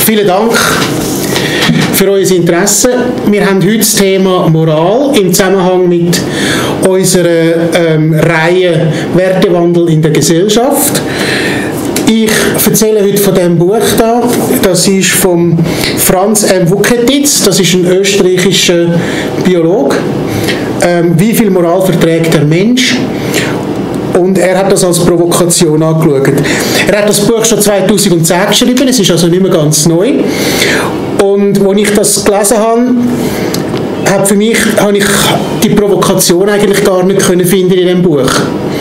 Vielen Dank für euer Interesse. Wir haben heute das Thema Moral im Zusammenhang mit unserer Reihe Wertewandel in der Gesellschaft. Ich erzähle heute von diesem Buch da. Das ist von Franz M. Vucetitz. Das ist ein österreichischer Biologe. Wie viel Moral verträgt der Mensch? Und er hat das als Provokation angeschaut. Er hat das Buch schon 2010 geschrieben, es ist also nicht mehr ganz neu. Und als ich das gelesen habe, habe ich die Provokation eigentlich gar nicht finden in diesem Buch.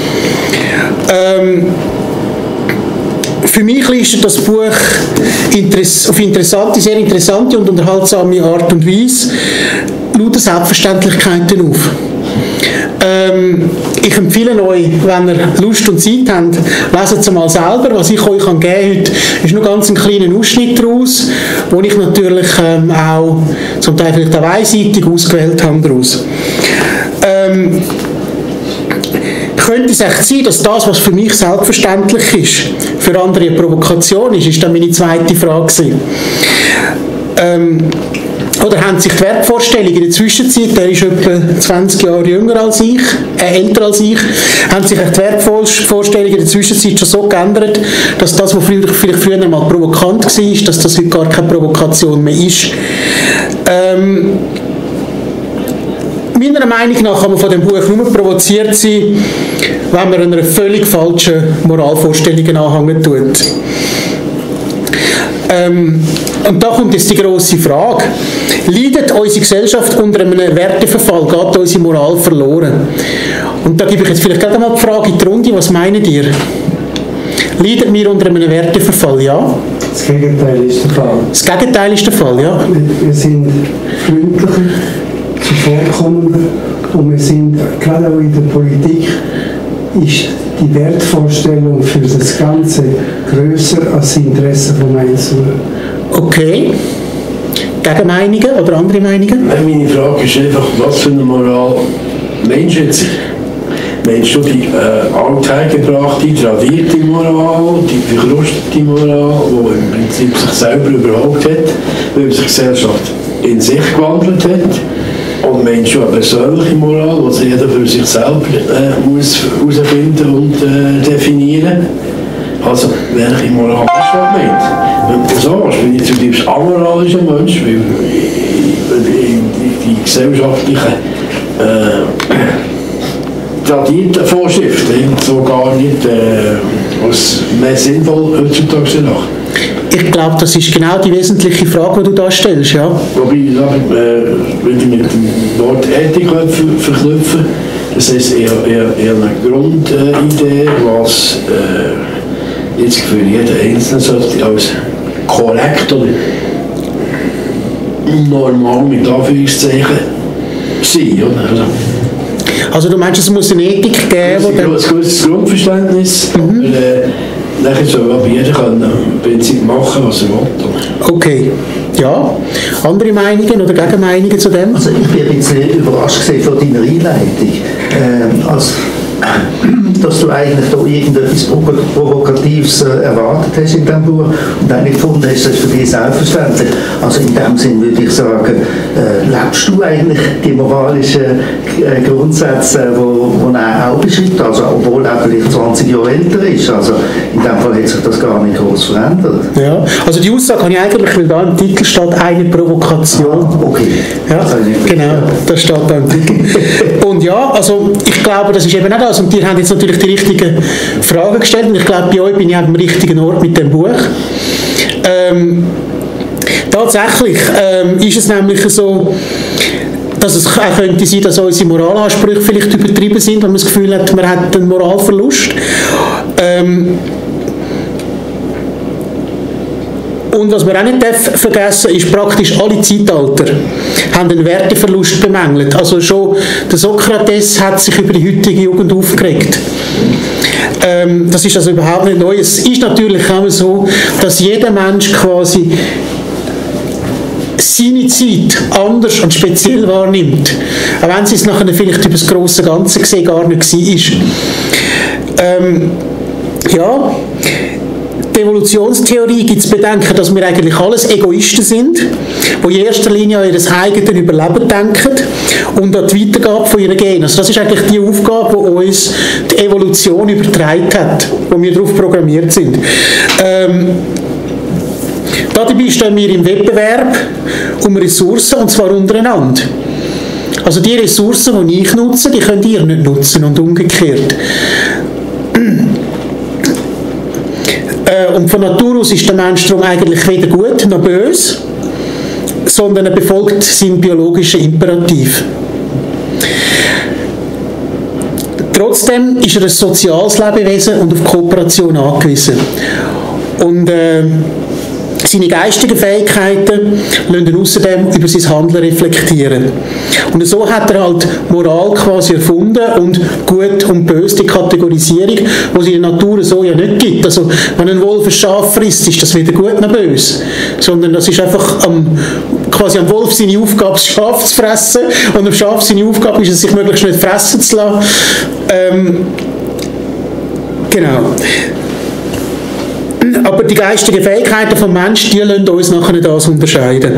Für mich listet das Buch auf sehr interessante und unterhaltsame Art und Weise lauter Selbstverständlichkeiten auf. Ich empfehle euch, wenn ihr Lust und Zeit habt, leset es mal selber. Was ich euch geben kann heute, ist nur ganz ein kleiner Ausschnitt daraus, den ich natürlich auch zum Teil vielleicht auch einseitig ausgewählt habe daraus. Könnte es echt sein, dass das, was für mich selbstverständlich ist, für andere eine Provokation ist? Ist dann meine zweite Frage gewesen. Oder haben sich die Wertvorstellungen in der Zwischenzeit, der ist etwa 20 Jahre jünger als ich, älter als ich, haben sich die Wertvorstellungen in der Zwischenzeit schon so geändert, dass das, was vielleicht früher mal provokant war, dass das heute gar keine Provokation mehr ist. Meiner Meinung nach kann man von dem Buch nur provoziert sein, wenn man einer völlig falschen Moralvorstellungen anhängen tut. Und da kommt jetzt die grosse Frage. Leidet unsere Gesellschaft unter einem Werteverfall? Geht unsere Moral verloren? Und da gebe ich jetzt vielleicht gerade mal die Frage in die Runde. Was meint ihr? Leiden wir unter einem Werteverfall? Ja? Das Gegenteil ist der Fall. Das Gegenteil ist der Fall, ja. Wir sind freundlicher, zuvorkommender und wir sind, gerade auch in der Politik, ist die Wertvorstellung für das Ganze grösser als das Interesse vom Einzelnen. Okay. Gegenmeinungen oder andere Meinungen? Meine Frage ist einfach, was für eine Moral meinst du jetzt? Meinst du die althergebrachte, tradierte Moral, die verkrustete Moral, die im Prinzip sich selber überhaupt hat, weil sich die Gesellschaft in sich gewandelt hat? Und meinst du eine persönliche Moral, die jeder für sich selber muss herausfinden und definieren? Also, welche Moral ist das gemeint? Wenn du so hast, bin ich zutiefst amoralischer Mensch, weil die gesellschaftlichen tradierten Vorschriften so gar nicht als mehr sinnvoll heutzutage sind. Ich glaube, das ist genau die wesentliche Frage, die du da stellst. Ja? Wobei ich sage, wenn ich mit dem Wort Ethik verknüpfen, das ist eher eine Grundidee, was jetzt für jeden Einzelnen sollte als korrekt oder normal mit Anführungszeichen sein. Oder? Also du meinst, es muss eine Ethik geben? Es gibt ein gewisses Grundverständnis, aber nachher soll aber jeder im Prinzip machen, was er will. Okay. Ja. Andere Meinungen oder Gegenmeinungen zu dem? Also ich bin ein bisschen überrascht von deiner Einleitung. Dass du eigentlich da irgendetwas Provokatives erwartet hast in diesem Buch und eigentlich gefunden hast, das ist für dich selbstverständlich. Also in dem Sinn würde ich sagen, lebst du eigentlich die moralischen Grundsätze, die er auch beschreibt, also obwohl er vielleicht 20 Jahre älter ist. Also in dem Fall hat sich das gar nicht groß verändert. Ja, also die Aussage kann ich eigentlich, weil da im Titel steht, eine Provokation. Ah, okay. Ja, genau, das steht da im Titel. Und ja, also ich glaube, das ist eben auch das. Und die haben jetzt natürlich die richtigen Fragen gestellt. Und ich glaube, bei euch bin ich am richtigen Ort mit dem Buch. Tatsächlich ist es nämlich so, dass es auch könnte sein, dass unsere Moralansprüche vielleicht übertrieben sind, wenn man das Gefühl hat, man hat einen Moralverlust. Und was man auch nicht vergessen darf, ist, praktisch alle Zeitalter haben einen Werteverlust bemängelt. Also schon der Sokrates hat sich über die heutige Jugend aufgeregt. Das ist also überhaupt nicht neu. Es ist natürlich auch so, dass jeder Mensch quasi seine Zeit anders und speziell wahrnimmt. Auch wenn es nachher vielleicht über das grosse Ganze gesehen gar nicht war. Ja, die Evolutionstheorie gibt es Bedenken, dass wir eigentlich alles Egoisten sind, die in erster Linie an ihr eigenes Überleben denken und an die Weitergabe von ihren Genen. Also das ist eigentlich die Aufgabe, die uns die Evolution übertragen hat, wo wir darauf programmiert sind. Dabei stehen wir im Wettbewerb um Ressourcen, und zwar untereinander. Also die Ressourcen, die ich nutze, die könnt ihr nicht nutzen und umgekehrt. Und von Natur aus ist der Mensch darum eigentlich weder gut noch böse, sondern er befolgt seinen biologischen Imperativ. Trotzdem ist er ein soziales Lebewesen und auf Kooperation angewiesen. Und seine geistigen Fähigkeiten lassen ihn außerdem über sein Handeln reflektieren. Und so hat er halt Moral quasi erfunden und Gut und Böse, die Kategorisierung, die es in der Natur so ja nicht gibt. Also wenn ein Wolf ein Schaf frisst, ist das weder gut noch böse, sondern das ist einfach quasi am Wolf seine Aufgabe, das Schaf zu fressen, und am Schaf seine Aufgabe ist es, sich möglichst nicht fressen zu lassen. Genau. Aber die geistigen Fähigkeiten des Menschen, die lassen uns nachher das unterscheiden.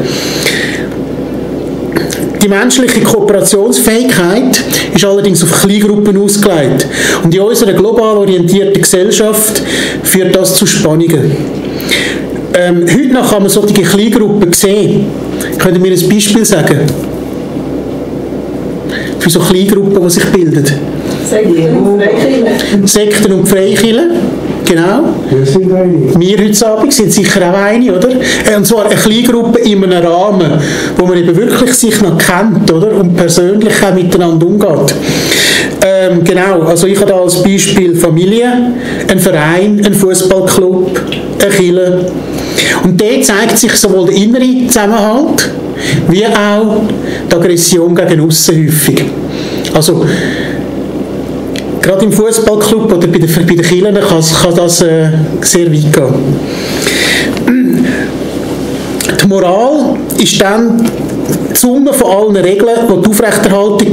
Die menschliche Kooperationsfähigkeit ist allerdings auf Kleingruppen ausgelegt. Und in unserer global orientierten Gesellschaft führt das zu Spannungen. Heute noch kann man solche Kleingruppen sehen. Könnt ihr mir ein Beispiel sagen? Für so Kleingruppen, die sich bilden. Sekten und Freikirchen. Sekten und Freikirchen. Genau. Wir heute Abend sind sicher auch eine, oder? Und zwar eine Kleingruppe in einem Rahmen, wo man eben wirklich sich noch kennt, oder? Und persönlich auch miteinander umgeht. Genau, also ich habe da als Beispiel Familie, ein Verein, ein Fußballclub, eine Kirche. Und dort zeigt sich sowohl der innere Zusammenhalt, wie auch die Aggression gegen aussen häufig. Also, gerade im Fußballclub oder bei den Kirchen kann das sehr weit gehen. Die Moral ist dann die Summe von allen Regeln, die die Aufrechterhaltung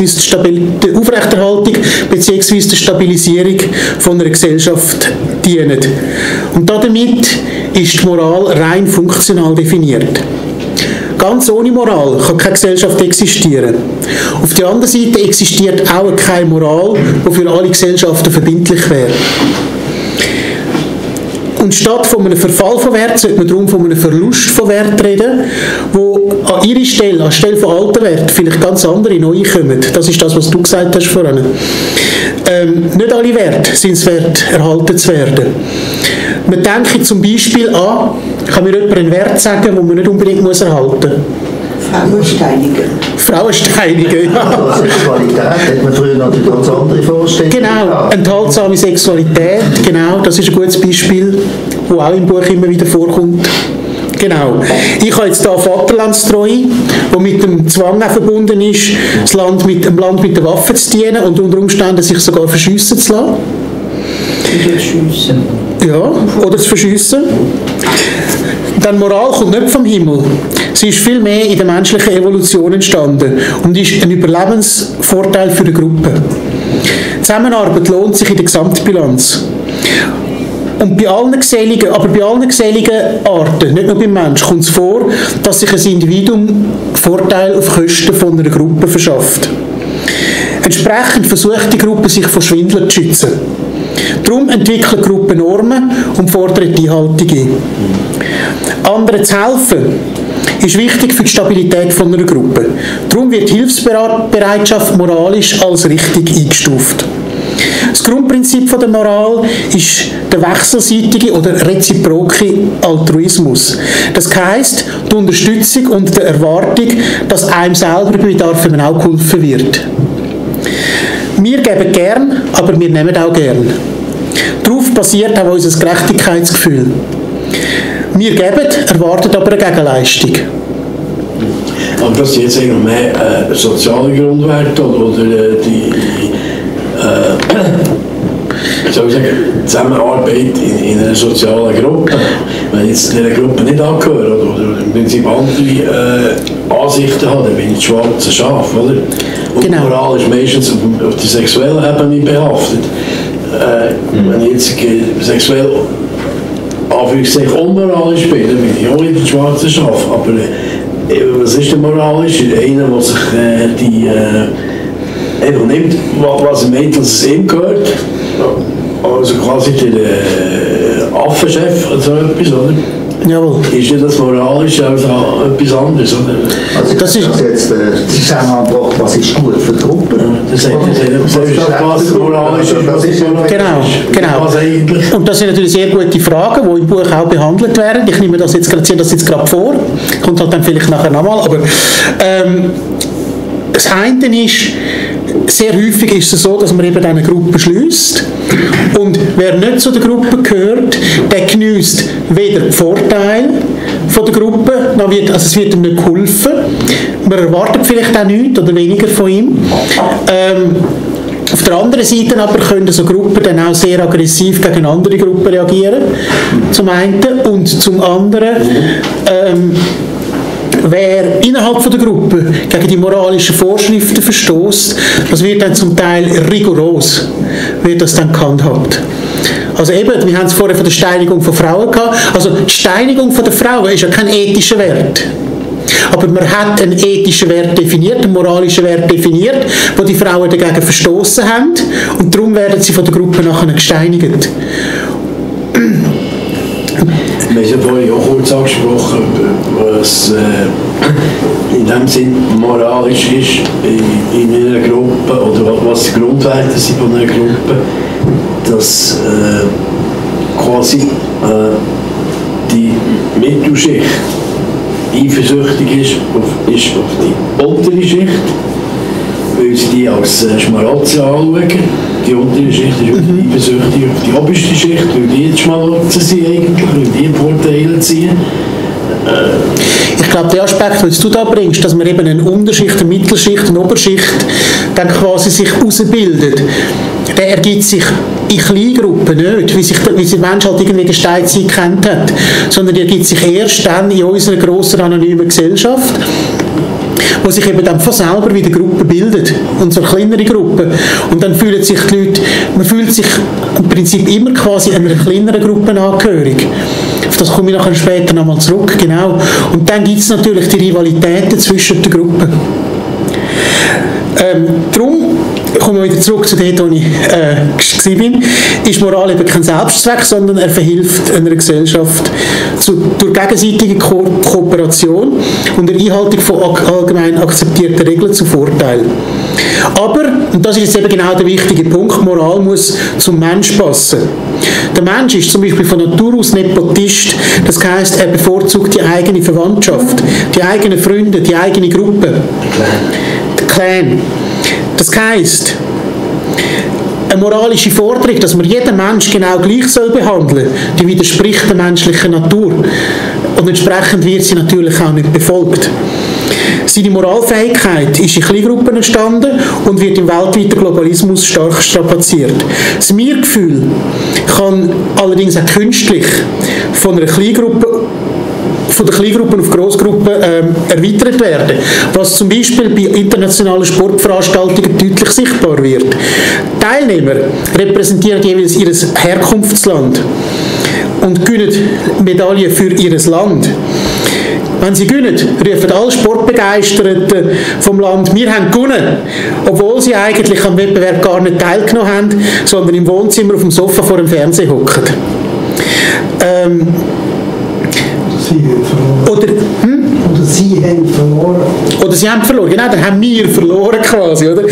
bzw. die Stabilisierung von einer Gesellschaft dienen. Und damit ist die Moral rein funktional definiert. Ganz ohne Moral kann keine Gesellschaft existieren. Auf der anderen Seite existiert auch keine Moral, die für alle Gesellschaften verbindlich wäre. Und statt von einem Verfall von Wert sollte man darum von einem Verlust von Wert reden, wo an ihre Stelle, anstelle von alten Werten, vielleicht ganz andere neue kommen. Das ist das, was du gesagt hast vorhin. Nicht alle Werte sind es wert, erhalten zu werden. Man denke zum Beispiel an, kann mir jemand einen Wert sagen, den man nicht unbedingt erhalten muss? Frauensteinigen, ja. Also Sexualität hat man früher noch eine ganz andere Vorstellung. Genau, enthaltsame Sexualität, genau, das ist ein gutes Beispiel, das auch im Buch immer wieder vorkommt. Genau. Ich habe jetzt hier Vaterlandstreue, die mit dem Zwang auch verbunden ist, dem Land mit den Waffen zu dienen und unter Umständen sich sogar verschiessen zu lassen. Ja, oder zu verschiessen. Dann Moral kommt nicht vom Himmel. Sie ist vielmehr in der menschlichen Evolution entstanden und ist ein Überlebensvorteil für eine Gruppe. Zusammenarbeit lohnt sich in der Gesamtbilanz. Und bei allen geselligen Arten, nicht nur beim Menschen, kommt es vor, dass sich ein Individuum Vorteil auf Kosten von einer Gruppe verschafft. Entsprechend versucht die Gruppe, sich vor Schwindlern zu schützen. Darum entwickeln Gruppen Normen und fordern die Einhaltung ein. Anderen zu helfen ist wichtig für die Stabilität von einer Gruppe. Darum wird Hilfsbereitschaft moralisch als richtig eingestuft. Das Grundprinzip der Moral ist der wechselseitige oder reziproke Altruismus. Das heisst, die Unterstützung und die Erwartung, dass einem selber bei Bedarf auch geholfen wird. Wir geben gern, aber wir nehmen auch gern. Darauf basiert auch unser Gerechtigkeitsgefühl. Wir geben, erwarten aber eine Gegenleistung. Aber das sind jetzt eigentlich mehr soziale Grundwerte oder die Zusammenarbeit in einer sozialen Gruppe. Wenn ich jetzt dieser Gruppe nicht angehöre oder im Prinzip andere Ansichten habe, dann bin ich das schwarze Schaf, oder? Und genau. Moral ist meistens auf der sexuellen Ebene behaftet. Wenn ich jetzt sexuell Anführungszeichen unmoralisch bin, dann bin ich auch in der schwarzen Schaf. Aber was ist denn moralisch? Einer, der sich einfach nimmt, was er meint, dass es ihm gehört. Also quasi der Affenchef oder so etwas, oder? Jawohl. Ist ja das moralisch als etwas anderes, oder? Also das ist jetzt der Zusammenhang, was ist gut für die Gruppe? Das ist was moralisch ist, was ist Genau. Was eigentlich? Und das sind natürlich sehr gute Fragen, die im Buch auch behandelt werden. Ich nehme das jetzt gerade vor. Kommt halt dann vielleicht nachher nochmal. Aber das eine ist, sehr häufig ist es so, dass man eben eine Gruppe schließt und wer nicht zu der Gruppe gehört, der geniesst weder den Vorteil von der Gruppe, also es wird ihm nicht geholfen, man erwartet vielleicht auch nichts oder weniger von ihm. Auf der anderen Seite aber können so Gruppen dann auch sehr aggressiv gegen andere Gruppen reagieren, zum einen, und zum anderen wer innerhalb von der Gruppe gegen die moralischen Vorschriften verstößt, das wird dann zum Teil rigoros, wird das dann gehandhabt. Also eben, wir haben es vorher von der Steinigung von Frauen gehabt, also die Steinigung von der Frauen ist ja kein ethischer Wert. Aber man hat einen ethischen Wert definiert, einen moralischen Wert definiert, wo die Frauen dagegen verstoßen haben und darum werden sie von der Gruppe nachher gesteinigt. Wir haben ja vorhin auch kurz angesprochen, was in dem Sinn moralisch ist in einer Gruppe oder was die Grundwerte sind von einer Gruppe, dass quasi die Mittelschicht eifersüchtig ist auf die untere Schicht, weil sie die als Schmarotzer anschauen. Die untere Schicht ist eifersüchtig auf die oberste Schicht, weil die Schmarotzer sind eigentlich, weil die Vorteile ziehen. Ich glaube, der Aspekt, den du da bringst, dass man eben eine Unterschicht, eine Mittelschicht, eine Oberschicht dann quasi sich herausbildet, der ergibt sich in Kleingruppen nicht, wie sich der Mensch halt irgendwie die Steinzeit gekannt hat, sondern der ergibt sich erst dann in unserer grossen anonymen Gesellschaft, wo sich eben dann von selber wieder Gruppen bildet, und so kleinere Gruppen. Und dann fühlen sich die Leute, man fühlt sich im Prinzip immer quasi einer kleineren Gruppe angehörig. Auf das komme ich nachher später nochmal zurück, genau. Und dann gibt es natürlich die Rivalitäten zwischen den Gruppen. Darum kommen wir wieder zurück zu dem, wo ich war, ist Moral eben kein Selbstzweck, sondern er verhilft einer Gesellschaft durch gegenseitige Kooperation und der Einhaltung von allgemein akzeptierten Regeln zum Vorteil. Aber, und das ist jetzt eben genau der wichtige Punkt, Moral muss zum Mensch passen. Der Mensch ist zum Beispiel von Natur aus Nepotist, das heisst, er bevorzugt die eigene Verwandtschaft, die eigenen Freunde, die eigene Gruppe. Der Clan. Das heisst, eine moralische Forderung, dass man jeden Mensch genau gleich soll behandeln, die widerspricht der menschlichen Natur. Und entsprechend wird sie natürlich auch nicht befolgt. Seine Moralfähigkeit ist in Kleingruppen entstanden und wird im weltweiten Globalismus stark strapaziert. Das Mir-Gefühl kann allerdings auch künstlich von der Kleingruppen auf Grossgruppen erweitert werden, was zum Beispiel bei internationalen Sportveranstaltungen deutlich sichtbar wird. Teilnehmer repräsentieren jeweils ihr Herkunftsland und gewinnen Medaillen für ihr Land. Wenn sie gewinnen, rufen alle Sportbegeisterten vom Land, wir haben gewonnen, obwohl sie eigentlich am Wettbewerb gar nicht teilgenommen haben, sondern im Wohnzimmer auf dem Sofa vor dem Fernseher hocken. Oder sie haben verloren. Oder sie haben verloren, genau, dann haben wir verloren quasi, oder?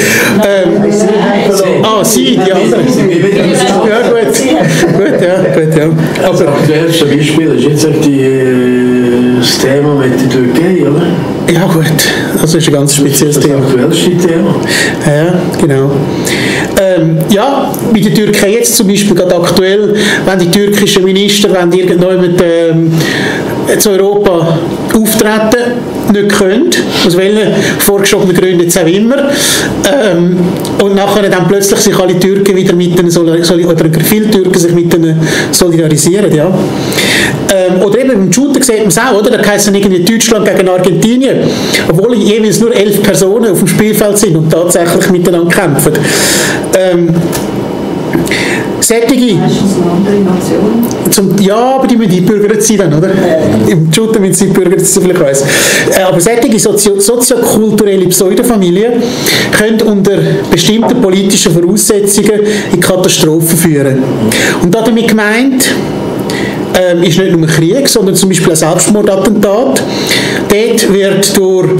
Sie, die anderen. Ja, gut, ja. Aber das erste Beispiel ist jetzt das Thema mit der Türkei, oder? Ja gut, das ist ein ganz spezielles Thema. Das aktuellste Thema. Ja, genau. Ja, bei der Türkei jetzt zum Beispiel gerade aktuell, wenn die türkischen Minister, wenn die irgendjemand zu Europa auftreten, nicht können, aus welchen vorgeschobenen Gründen jetzt auch immer, und nachher dann plötzlich sich alle Türken wieder mit denen oder viele Türken sich mit denen solidarisieren, ja. Oder eben im Shooter sieht man es auch, oder? Da heisst es irgendwie Deutschland gegen Argentinien, obwohl jeweils nur 11 Personen auf dem Spielfeld sind und tatsächlich miteinander kämpfen. Sättige. Meistens eine andere Nation. Ja, aber die müssen eingebürgert sein dann, oder? Im Shooter müssen sie eingebürgert sein, soviel ich weiss. Aber sättige soziokulturelle Pseudofamilien können unter bestimmten politischen Voraussetzungen in Katastrophen führen. Und damit gemeint ist nicht nur Krieg, sondern zum Beispiel ein Selbstmordattentat. Dort wird durch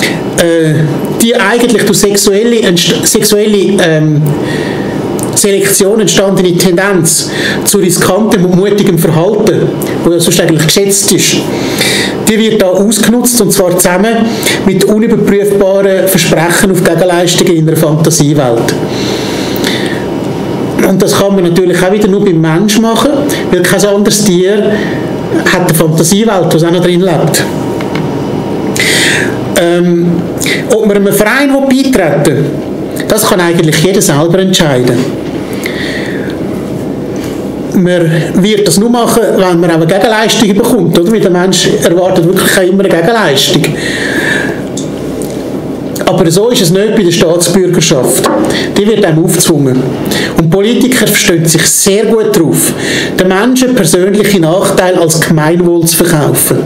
sexuelle Selektion entstandene Tendenz zu riskantem und mutigem Verhalten, das ja sonst eigentlich geschätzt ist, die wird da ausgenutzt, und zwar zusammen mit unüberprüfbaren Versprechen auf Gegenleistungen in einer Fantasiewelt. Und das kann man natürlich auch wieder nur beim Menschen machen, weil kein anderes Tier hat eine Fantasiewelt, das auch noch drin lebt. Ob man einem Verein beitreten will, das kann eigentlich jeder selber entscheiden. Man wird das nur machen, wenn man auch eine Gegenleistung bekommt, oder? Weil der Mensch erwartet wirklich immer eine Gegenleistung. Aber so ist es nicht bei der Staatsbürgerschaft. Die wird einem aufgezwungen. Und Politiker verstehen sich sehr gut darauf, den Menschen persönliche Nachteile als Gemeinwohl zu verkaufen.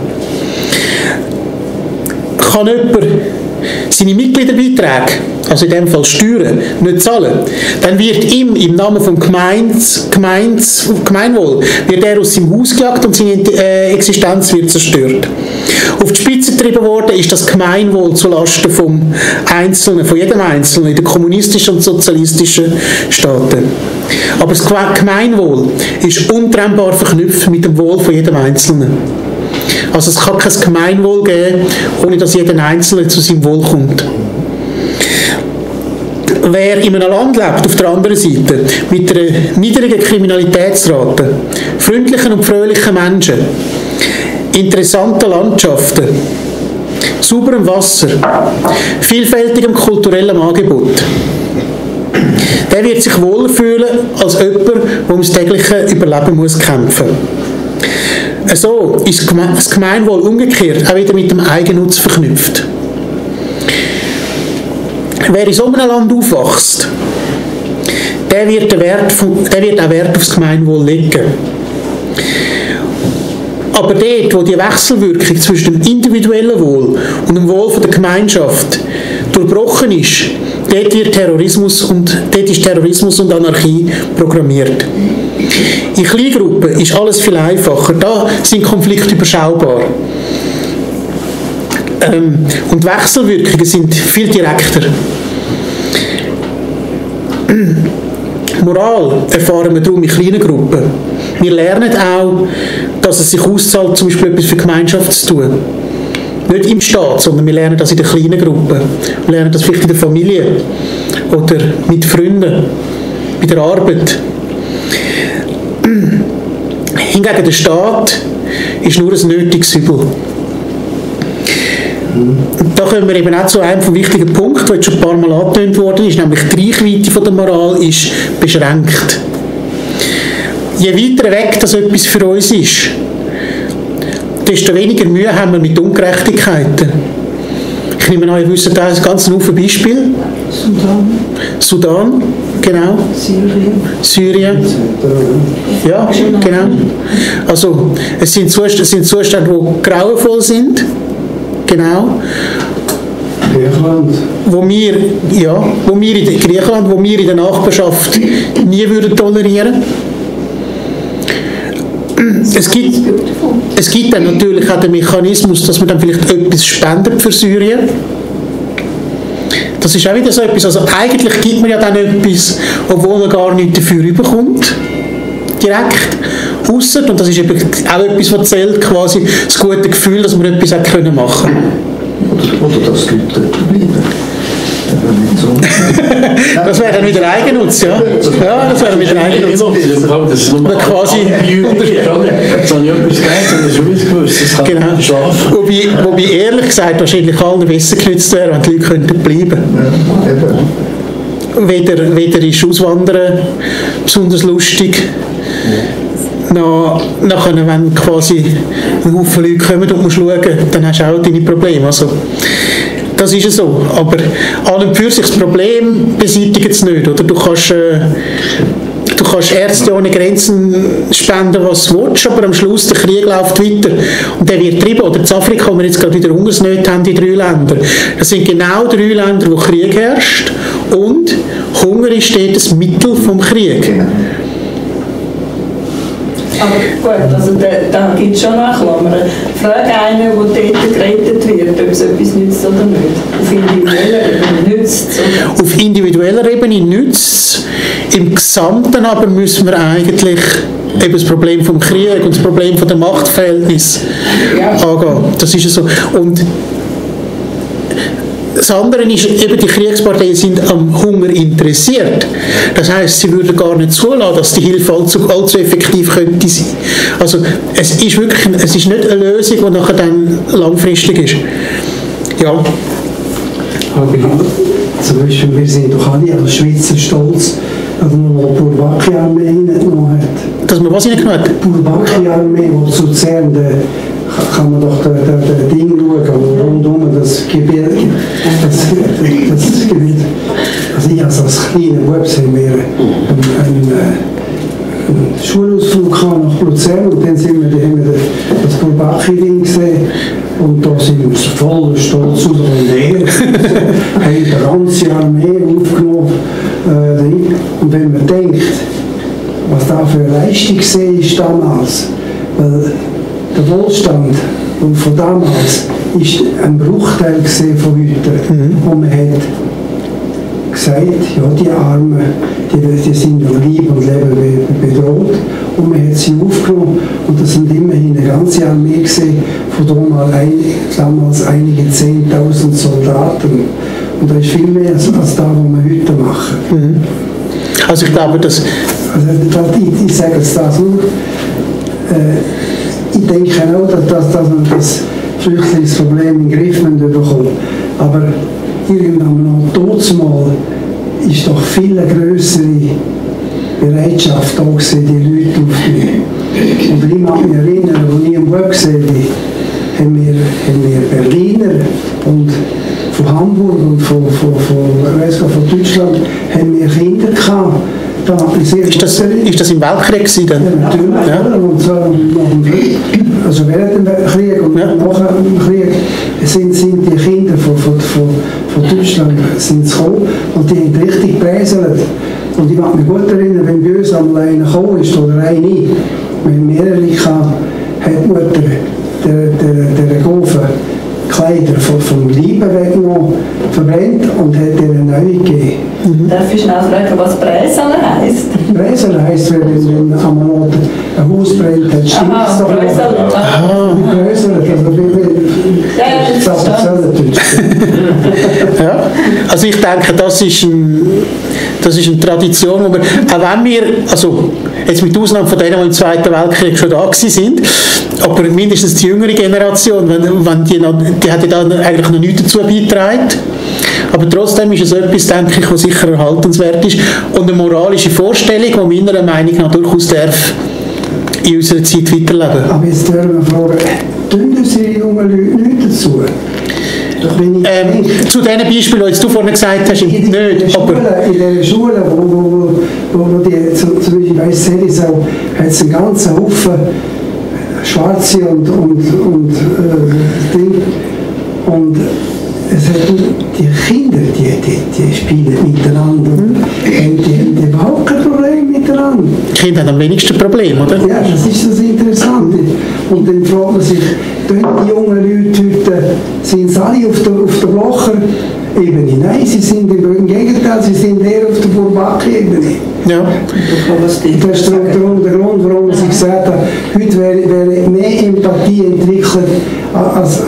Kann jemand seine Mitgliederbeiträge, also in dem Fall Steuern, nicht zahlen, dann wird ihm im Namen vom Gemeinwohl wird er aus seinem Haus gejagt und seine Existenz wird zerstört. Auf die Spitze getrieben worden ist das Gemeinwohl zulasten vom Einzelnen, von jedem Einzelnen in den kommunistischen und sozialistischen Staaten. Aber das Gemeinwohl ist untrennbar verknüpft mit dem Wohl von jedem Einzelnen. Also es kann kein Gemeinwohl geben, ohne dass jeder Einzelne zu seinem Wohl kommt. Wer in einem Land lebt, auf der anderen Seite, mit einer niedrigen Kriminalitätsrate, freundlichen und fröhlichen Menschen, interessanten Landschaften, sauberem Wasser, vielfältigem kulturellem Angebot, der wird sich wohler fühlen als jemand, der ums tägliche Überleben muss kämpfen muss. So ist das Gemeinwohl umgekehrt auch wieder mit dem Eigennutz verknüpft. Wer in so einem Land aufwächst, der wird auch Wert auf das Gemeinwohl legen. Aber dort, wo die Wechselwirkung zwischen dem individuellen Wohl und dem Wohl der Gemeinschaft durchbrochen ist, dort ist Terrorismus und Anarchie programmiert. In Kleingruppen ist alles viel einfacher. Da sind Konflikte überschaubar. Und Wechselwirkungen sind viel direkter. Moral erfahren wir darum in kleinen Gruppen. Wir lernen auch, dass es sich auszahlt, zum Beispiel etwas für die Gemeinschaft zu tun. Nicht im Staat, sondern wir lernen das in den kleinen Gruppen. Wir lernen das vielleicht in der Familie oder mit Freunden, bei der Arbeit. Hingegen der Staat ist nur ein nötiges Übel. Da kommen wir eben auch zu einem wichtigen Punkt, der jetzt schon ein paar Mal angetönt worden ist, nämlich die Reichweite der Moral ist beschränkt. Je weiter weg das etwas für uns ist, desto weniger Mühe haben wir mit Ungerechtigkeiten. Ich nehme an, ihr wisst da ein ganz Haufen Beispiel. Sudan, genau. Syrien. Ja, genau. Also, es sind Zustände, die grauenvoll sind. Genau. Griechenland. Wo wir in Griechenland, wo wir in der Nachbarschaft nie würden tolerieren. Es gibt dann natürlich auch den Mechanismus, dass man dann vielleicht etwas spendet für Syrien. Das ist auch wieder so etwas. Also eigentlich gibt man ja dann etwas, obwohl man gar nichts dafür bekommt. Direkt. Ausser, und das ist eben auch etwas, was zählt, quasi das gute Gefühl, dass man etwas machen können. Oder dass die Leute bleiben. Das wäre dann wieder Eigennutz, ja. Ja, das wäre wieder Eigennutz. Das ist nur quasi jetzt habe ich etwas gelernt und das ist gewusst, das kann genau. Schlafen. Wobei ehrlich gesagt wahrscheinlich allen besser genützt wäre, wenn die Leute könnten bleiben. Weder ist Auswandern besonders lustig, nachher, wenn quasi ein Haufen Leute kommen und musst schauen, dann hast du auch deine Probleme. Also, das ist so. Aber an und für sich das Problem beseitigt es nicht. Oder? Du kannst du kannst Ärzte ohne Grenzen spenden, was du willst, aber am Schluss der Krieg läuft weiter und der wird treiben. Oder in Afrika, wo wir jetzt gerade wieder Hungersnöte haben, die 3 Länder. Das sind genau 3 Länder, wo Krieg herrscht und Hunger ist dort das Mittel vom Krieg. Genau. Aber gut, also da gibt es schon noch Klammern. Frage einen, der dort gerettet wird, ob es etwas nützt oder nicht. Auf individueller Ebene nützt es. Auf individueller Ebene nützt es. Im Gesamten aber müssen wir eigentlich eben das Problem vom Krieg und das Problem von der Machtverhältnis angehen. Das ist so. Und das andere ist, eben die Kriegsparteien sind am Hunger interessiert. Das heisst, sie würden gar nicht zulassen, dass die Hilfe allzu effektiv könnte sein. Also es ist nicht eine Lösung, die nachher dann langfristig ist. Ja. Aber zum Beispiel, wir sind doch alle als Schweizer stolz, dass man die Bourbaki-Armee reingenommen hat. Dass man was reingenommen hat? Die Bourbaki-Armee, die zu Luzern, kann man doch das Ding schauen, rundum das Gebirge. Das Gebiet. Also ich als kleiner Bub haben wir einen Schulausflug nach Luzern und dann haben wir das Bourbaki-Ding gesehen und da sind wir voll stolz aus der Nähe. Haben die ganze Armee aufgenommen. Und wenn man denkt, was da für eine Leistung ist damals, weil der Wohlstand von damals ist ein Bruchteil von heute. Und man hat gesagt, ja, die Armen, die sind ja lieb und leben bedroht. Und man hat sie aufgenommen und das sind immerhin eine ganze Armee gesehen, von damals einige 10.000 Soldaten. Und das ist viel mehr als das, was wir heute machen. Also ich glaube, dass... Also ich sage jetzt das nur. Ich denke auch, dass man das Flüchtlingsproblem in den Griff bekommt. Aber irgendwann noch mal ist doch viel größere Bereitschaft da gewesen, die Leute aufzunehmen. Und ich mag mich erinnern, als ich im Web gesehen habe, haben wir Berliner und von Hamburg und von Deutschland haben wir Kinder gehabt. Ist das im Weltkrieg gewesen? Ja, natürlich. Ja. Und zwar nach dem Krieg. Also während dem Krieg und nach dem Krieg sind die Kinder von Deutschland gekommen und die haben richtig gebräselt. Und ich mag mich gut erinnern, wenn bei uns einmal einer gekommen ist oder eine, wenn mehrere hatten, hat die Mutter der Gofen Kleider vom Leiben weggenommen, verbrennt und hat ihr eine neue gegeben. Darf ich schnell fragen, was Bräsele heisst? Bräsele heisst, wenn einmal ein Haus brennt, dann stimmt es doch noch. Bräsele, ja, also ich denke, das ist eine Tradition, wo wir, auch wenn wir, also jetzt mit Ausnahme von denen, die im Zweiten Weltkrieg schon da sind, aber mindestens die jüngere Generation, wenn die hat ja da eigentlich noch nichts dazu beigetragen. Aber trotzdem ist es etwas, denke ich, was sicher erhaltenswert ist und eine moralische Vorstellung, die meiner Meinung nach durchaus darf in unserer Zeit weiterleben. Aber jetzt hören wir fragen, tun unsere jungen Leute nichts dazu? Zu den Beispielen, die du vorhin gesagt hast, nicht. In den Schulen, wo die, zum Beispiel bei Serisau, hat es einen ganzen Haufen Schwarze und Ding. Und es hat die Kinder, die spielen miteinander. Die haben überhaupt kein Problem miteinander. Die Kinder haben am wenigsten Problem, oder? Ja, das ist das Interessante. Und dann fragt man sich, die jungen Leute heute, sind sie alle auf der Blocher-Ebene? Nein, sie sind im Gegenteil, sie sind eher auf der Bourbaki-Ebene. Ja. Das ist der Grund, warum ich gesagt habe, heute wäre mehr Empathie entwickelt als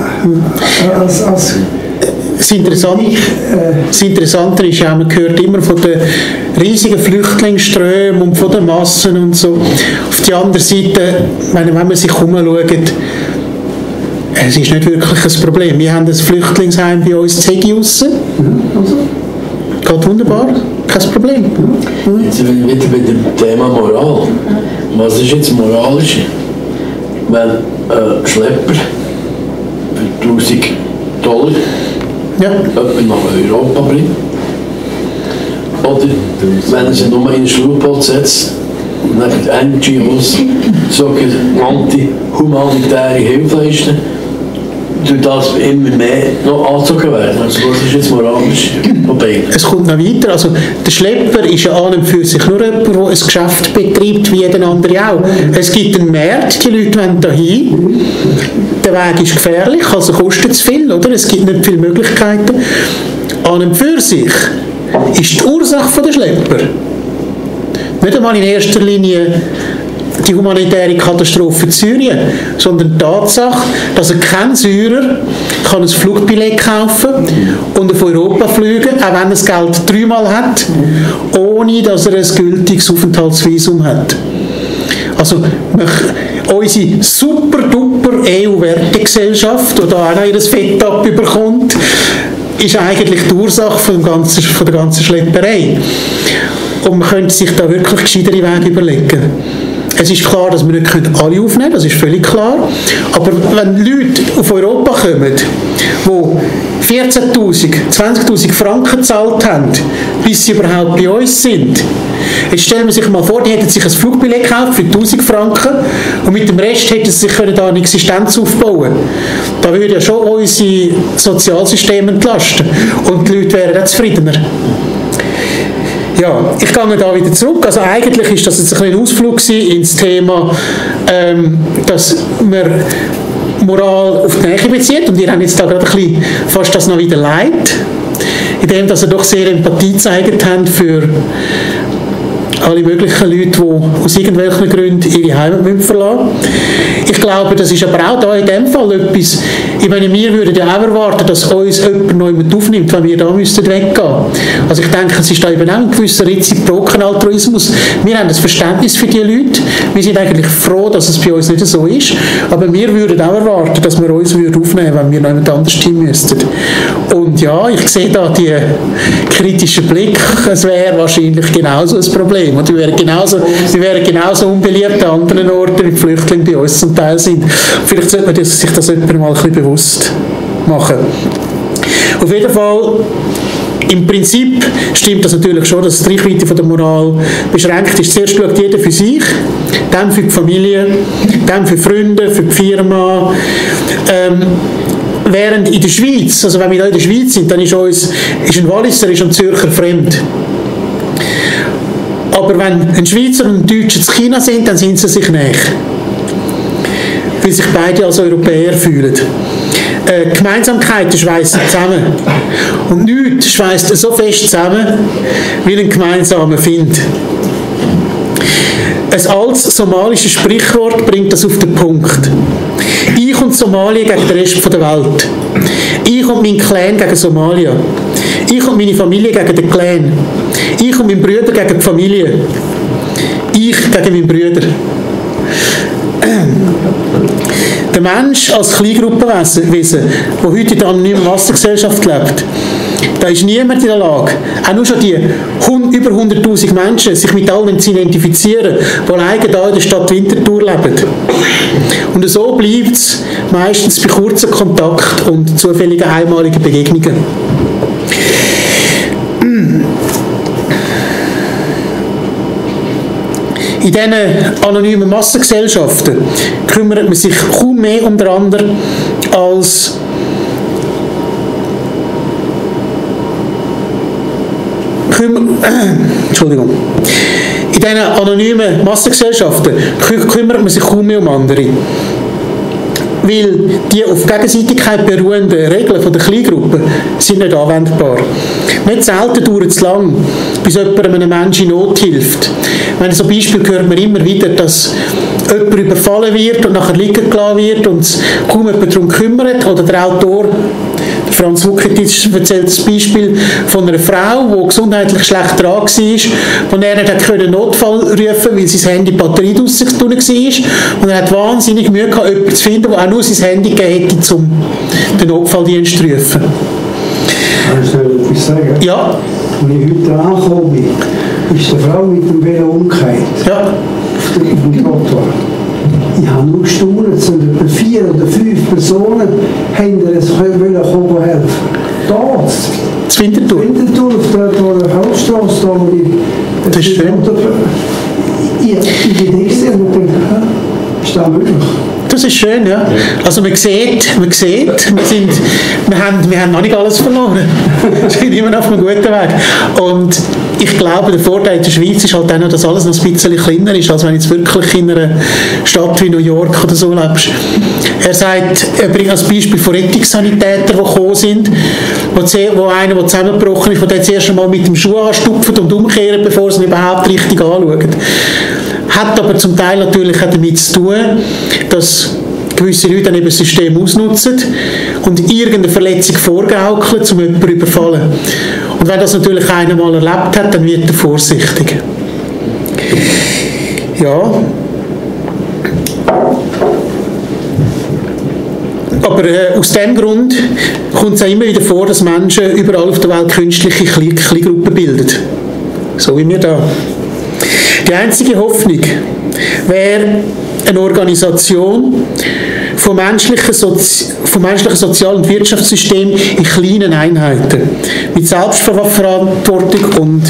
das Interessante ist ja, man hört immer von den riesigen Flüchtlingsströmen und von den Massen und so. Auf der anderen Seite, wenn man sich umschaut, es ist nicht wirklich ein Problem. Wir haben ein Flüchtlingsheim bei uns in Zegi aussen. Geht wunderbar, kein Problem. Jetzt sind wir wieder bei dem Thema Moral. Was ist jetzt moralisch? Wenn ein Schlepper für $1000 jemanden nach Europa bringt, oder wenn er sich nur in ein Schlauchboot setzt und dann NGOs sogenannte humanitäre Hilfe leisten, durch das immer mehr noch angezogen werden. Also was ist jetzt moralisch vorbei? Es kommt noch weiter. Also der Schlepper ist ja an und für sich nur jemand, der ein Geschäft betreibt, wie jeder andere auch. Es gibt einen Markt, die Leute wollen da hin. Der Weg ist gefährlich, also kostet es viel, oder? Es gibt nicht viele Möglichkeiten. An und für sich ist die Ursache der Schlepper nicht einmal in erster Linie die humanitäre Katastrophe in Syrien, sondern die Tatsache, dass kein Syrer kann ein Flugbillett kaufen und auf Europa fliegen, auch wenn er das Geld 3-mal hat, ohne dass er ein gültiges Aufenthaltsvisum hat. Also unsere super-duper EU-Wertegesellschaft, die da auch noch ihr Fett abbekommt, ist eigentlich die Ursache von der ganzen Schlepperei. Und man könnte sich da wirklich gescheitere Wege überlegen. Es ist klar, dass wir nicht alle aufnehmen können, das ist völlig klar. Aber wenn Leute auf Europa kommen, die 14'000, 20'000 Franken gezahlt haben, bis sie überhaupt bei uns sind, jetzt stellen wir sich mal vor, die hätten sich ein Flugbillett gekauft für 1'000 Franken und mit dem Rest hätten sie sich da eine Existenz aufbauen können. Da würde ja schon unsere Sozialsysteme entlasten und die Leute wären auch zufriedener. Ja, ich gehe da wieder zurück. Also eigentlich ist das jetzt ein Ausflug ins Thema, dass man Moral auf die Nähe bezieht. Und ihr habt jetzt da gerade ein bisschen fast das noch wieder leid, indem dass ihr doch sehr Empathie gezeigt habt für alle möglichen Leute, die aus irgendwelchen Gründen ihre Heimat verlassen müssen. Ich glaube, das ist aber auch da in dem Fall etwas, ich meine, wir würden ja auch erwarten, dass uns jemand neu aufnimmt, wenn wir da müssten weggehen. Also ich denke, es ist da eben auch ein gewisser reziproken Altruismus. Wir haben das Verständnis für die Leute. Wir sind eigentlich froh, dass es bei uns nicht so ist. Aber wir würden auch erwarten, dass wir uns aufnehmen würden, wenn wir noch jemand anders hin müssten. Und ja, ich sehe da die kritischen Blick. Es wäre wahrscheinlich genauso ein Problem. Und wir wären genauso unbeliebt an anderen Orten, wie die Flüchtlinge bei uns zum Teil sind. Vielleicht sollte man sich das jemand mal ein bisschen bewusst machen. Auf jeden Fall, im Prinzip stimmt das natürlich schon, dass die Reichweite von der Moral beschränkt ist. Zuerst schaut jeder für sich, dann für die Familie, dann für Freunde, für die Firma. Während in der Schweiz, also wenn wir da in der Schweiz sind, dann ist ein Walliser ist ein Zürcher fremd. Aber wenn ein Schweizer und ein Deutscher in China sind, dann sind sie sich näher. Weil sich beide als Europäer fühlen. Gemeinsamkeiten schweissen zusammen. Und nichts schweisst so fest zusammen wie ein gemeinsamer Find. Ein altes somalisches Sprichwort bringt das auf den Punkt. Ich und Somalia gegen den Rest der Welt. Ich und mein Clan gegen Somalia. Ich und meine Familie gegen den Clan. Ich und mein Bruder gegen die Familie. Ich gegen meinen Bruder. Der Mensch als Kleingruppenwesen, der heute in der anonymen Massengesellschaft lebt, da ist niemand in der Lage, auch nur schon die über 100'000 Menschen, sich mit allen zu identifizieren, die alleine hier in der Stadt Winterthur leben. Und so bleibt es meistens bei kurzen Kontakt und zufälligen einmaligen Begegnungen. In diesen anonymen Massengesellschaften kümmert man sich kaum mehr um den anderen als Entschuldigung. In diesen anonymen Massengesellschaften kümmert man sich kaum mehr um andere. Weil die auf Gegenseitigkeit beruhenden Regeln der Kleingruppe sind nicht anwendbar. Nicht selten dauert es lang, bis jemand einem Menschen in Not hilft. Wenn so Beispiel hört man immer wieder, dass jemand überfallen wird und nachher liegen gelassen wird und kaum jemand darum kümmert. Oder der Autor Franz Vukitic erzählt das Beispiel von einer Frau, die gesundheitlich schlecht dran war, wo er nicht einen Notfall rufen, weil sein Handy die Batterie draussen war. Und er hat wahnsinnig Mühe gehabt, jemanden zu finden, der auch nur sein Handy gegeben hätte, um den Notfalldienst zu rufen. Kannst du etwas sagen? Ja. Als ich heute angekommen bin, ist eine Frau mit dem Velo umgekehrt. Ja. Auf dem Trottoir. Ich habe nur gestaunt, es sind etwa 4 oder 5 Personen, haben es helfen. Da, das Winterthur. Winterthur auf der Hauptstraße. ausgelost, da wo Das ist schön. Ich bin gesehen und denke, ist das möglich? Das ist schön, ja. Also man sieht, wir haben noch nicht alles verloren. Wir sind immer noch auf einem guten Weg. Und ich glaube, der Vorteil der Schweiz ist halt auch noch, dass alles noch ein bisschen kleiner ist, als wenn du jetzt wirklich in einer Stadt wie New York oder so lebst. Er bringt als Beispiel von Rettungssanitätern, die gekommen sind, wo einer, der zusammengebrochen ist, der zuerst einmal mit dem Schuh anstupft und umkehrt, bevor sie ihn überhaupt richtig anschauen. Hat aber zum Teil natürlich auch damit zu tun, dass gewisse Leute dann eben das System ausnutzen und irgendeine Verletzung vorgaukeln, um jemanden zu überfallen. Und wenn das natürlich einer mal erlebt hat, dann wird er vorsichtig. Ja. Aber aus diesem Grund kommt es auch immer wieder vor, dass Menschen überall auf der Welt künstliche Kleingruppen bilden. So wie wir da. Die einzige Hoffnung wäre eine Organisation vom menschlichen Sozial- und Wirtschaftssystem in kleinen Einheiten mit Selbstverantwortung und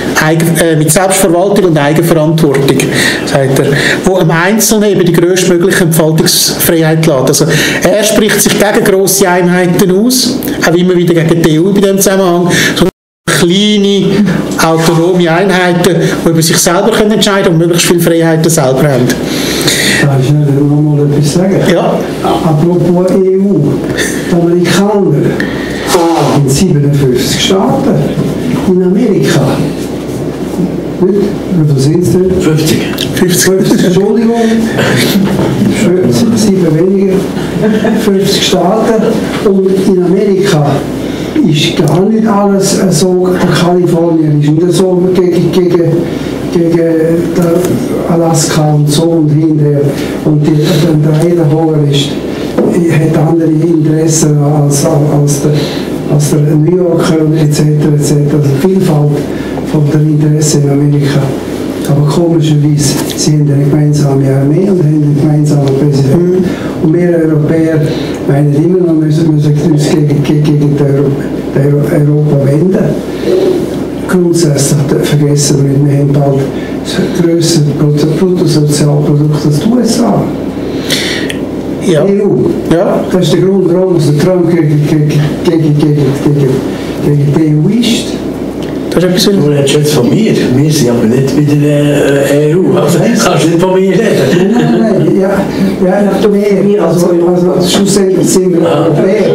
Eigenverantwortung, sagt er, wo am Einzelnen eben die grösstmögliche Entfaltungsfreiheit lässt. Also er spricht sich gegen grosse Einheiten aus, auch immer wieder gegen die EU bei diesem Zusammenhang, kleine, autonome Einheiten, die über sich selber entscheiden können und möglichst viele Freiheiten selber haben. Darf ich noch mal etwas sagen? Ja. Apropos EU, die Amerikaner in 57 Staaten, in Amerika. Wie sind es denn? 50. 50, Entschuldigung. 7 weniger. 50 Staaten. Und in Amerika ist gar nicht alles so, Kalifornien ist nicht so gegen Alaska und so und hinterher. Und der Idaho hat andere Interessen als der New Yorker etc. Also Vielfalt von der Interessen in Amerika. Aber komischerweise, sie haben eine gemeinsame Armee und haben einen gemeinsamen Präsidenten. Und wir Europäer meinen immer noch, müssen uns gegen Europa wenden. Grundsätzlich vergessen wir nicht, wir haben bald das grösste Bruttosozialprodukt als die USA. Ja. Die EU. Ja. Das ist der Grund, warum der Trump gegen die EU ist. Das ist etwas, Du redest jetzt von mir. Wir sind aber nicht bei der EU. Also kannst du nicht von mir reden. Nein, ja, mehr. Also schlussendlich sind wir Europäer.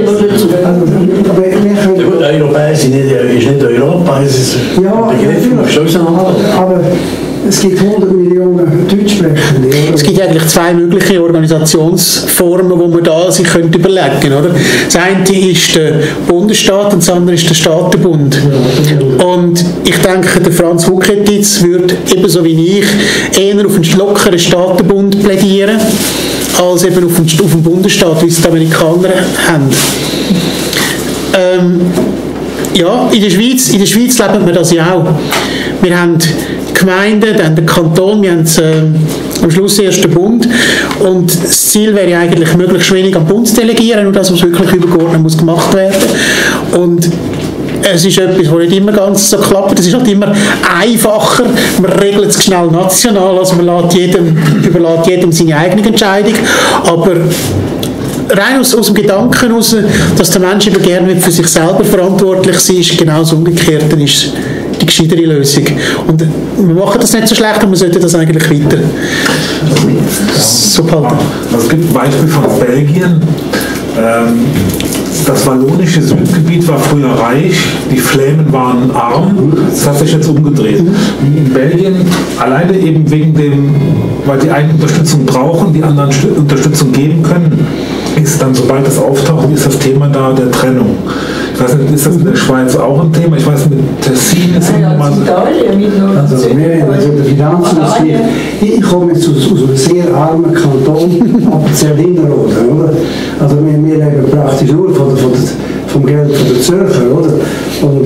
Gut, Europäer ist nicht Europa. Es ist aber es gibt 100 Millionen Deutschsprechende. es gibt eigentlich zwei mögliche Organisationsformen, die man da sich könnte überlegen könnte. Das eine ist der Bundesstaat und das andere ist der Staatenbund. Und ich denke, der Franz Huketitz würde ebenso wie ich eher auf einen lockeren Staatenbund plädieren, als eben auf den Bundesstaat, wie es die Amerikaner haben. Ja, in der Schweiz leben wir das ja auch. Wir haben Gemeinden, dann den Kanton, wir haben am Schluss erst den Bund und das Ziel wäre eigentlich möglichst wenig am Bund zu delegieren, nur das, was wirklich übergeordnet muss gemacht werden. Und es ist etwas, das nicht immer ganz so klappt. Es ist halt immer einfacher, man regelt es schnell national, also man überlässt jedem seine eigene Entscheidung, aber rein aus dem Gedanken heraus, dass der Mensch immer gerne für sich selber verantwortlich sein ist, genauso umgekehrt, dann ist die gescheitere Lösung. Und wir machen das nicht so schlecht und wir sollten das eigentlich weiter so behalten. Es gibt ein Beispiel von Belgien. Das wallonische Südgebiet war früher reich, die Flämen waren arm, das hat sich jetzt umgedreht. In Belgien, alleine eben wegen dem, weil die eine Unterstützung brauchen, die anderen Unterstützung geben können, ist dann, sobald das auftaucht, ist das Thema da der Trennung. Ich weiß nicht, ist das in der Schweiz auch ein Thema? Ich weiß, mit Tessin ist es immer so. Also wir in der Finanzindustrie, ich komme jetzt aus einem sehr armen Kanton, aber Zerlinnerode, oder? Also wir leben praktisch nur vom Geld der Zürcher, oder? Und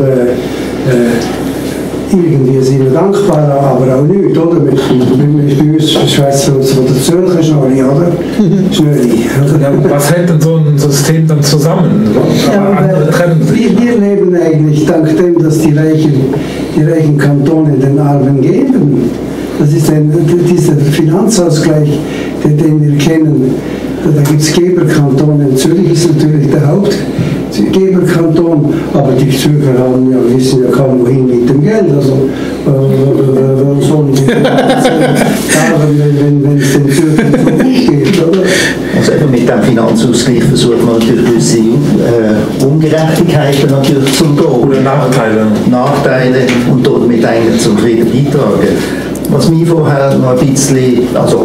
irgendwie sind wir dankbar, aber auch nicht, oder? Wir bei uns Schweizer von der Zürcher Schnurri, oder? Schnurri. Ja, was hält denn so ein System dann zusammen? Ja, wir leben eigentlich dank dem, dass die Reichen die reichen Kantone den Armen geben. Das ist dieser Finanzausgleich, den wir kennen. Da gibt es Geberkantone. Zürich ist natürlich der Hauptgeberkanton, aber die Zürcher wissen ja kaum wohin mit dem Geld. Also, warum sollen die zahlen, wenn es den Zürchern so gut geht, oder? Also eben mit dem Finanzausgleich versucht man natürlich gewisse Ungerechtigkeiten natürlich zu umgehen. Oder Nachteile und damit eigentlich zum Frieden beitragen. Was mich vorher noch ein bisschen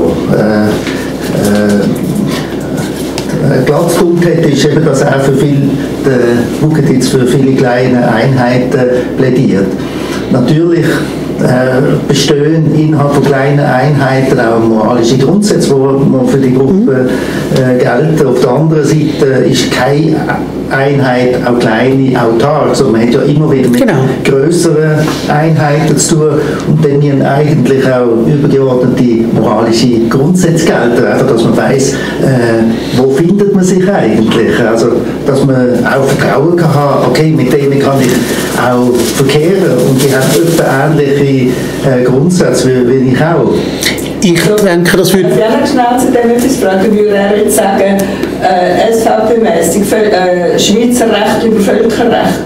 Platz gemacht hat, ist eben, dass er für viele kleine Einheiten plädiert. Natürlich bestehen innerhalb von kleinen Einheiten auch moralische Grundsätze, die für die Gruppe gelten. Auf der anderen Seite ist keine Einheit, auch kleine, autark, sondern man hat ja immer wieder mit grösseren Einheiten zu tun und dann müssen eigentlich auch übergeordnete moralische Grundsätze gelten, einfach, dass man weiss, wo findet man sich eigentlich, also dass man auch Vertrauen kann haben, okay, mit denen kann ich auch verkehren und die haben etwa ähnliche Grundsätze wie ich auch. Ich denke, das würde... Wenn ich schnell zu dem etwas fragen würde, er jetzt sagen, SVP-mäßig Schweizer Recht über Völkerrecht.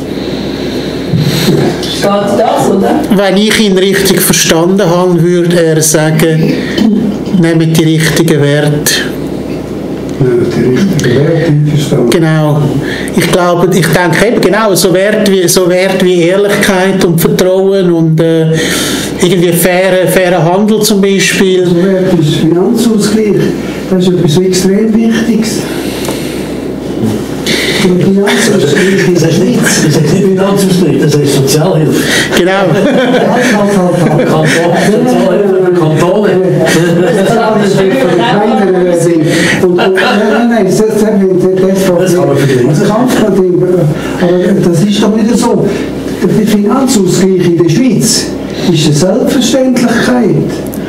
Geht das, oder? Wenn ich ihn richtig verstanden habe, würde er sagen, nehmt die richtigen Werte. Genau. Ich denke eben genau, so Werte wie Ehrlichkeit und Vertrauen und irgendwie fairer Handel zum Beispiel. So Wert ist Finanzausgleich. Das ist etwas extrem Wichtiges. Das ist nicht Finanzausgleich, das ist Sozialhilfe. Genau. Kantone. Nein, das Kampfding. Aber das ist doch nicht so. Der Finanzausgleich in der Schweiz ist eine Selbstverständlichkeit.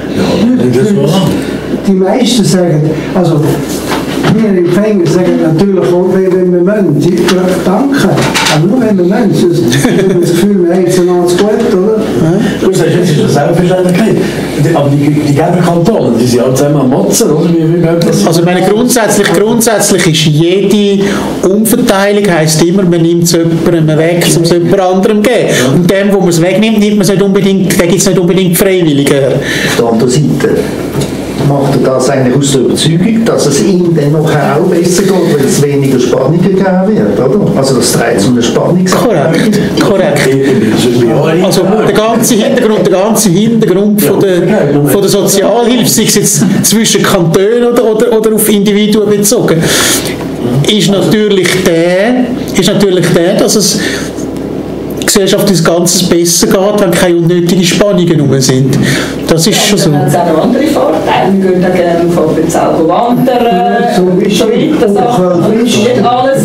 Die meisten sagen, also wir Empfänger sagen natürlich auch, wenn wir wollen, danke, aber nur wenn wir wollen, sonst haben wir das Gefühl, wir haben es einander gut, oder? Du sagst, jetzt ist das Selbstverständlichkeit, aber die Geberkantone, die sind auch zusammen am Motzen, oder? Also ich meine, grundsätzlich ist jede Umverteilung heisst immer, man nimmt es jemandem weg, um es jemand anderem zu geben. Und dem, wo man es wegnimmt, nimmt man es nicht unbedingt, da gibt es nicht unbedingt freiwillig her. Auf der anderen Seite macht er das eigentlich aus der Überzeugung, dass es ihm dann noch auch besser geht, weil es weniger Spannungen geben wird, oder? Also das trägt zu einer Spannung. Korrekt. Also der ganze Hintergrund von der Sozialhilfe, sei es jetzt zwischen Kantonen oder auf Individuen bezogen, ist natürlich der, dass es Gesellschaft das Ganze besser geht, wenn keine unnötigen Spannungen rum sind. Das ist schon so. Dann hat es auch noch andere Vorteile. Wir gehen da gerne von Bezahlen wandern und so weiter. Das ist nicht alles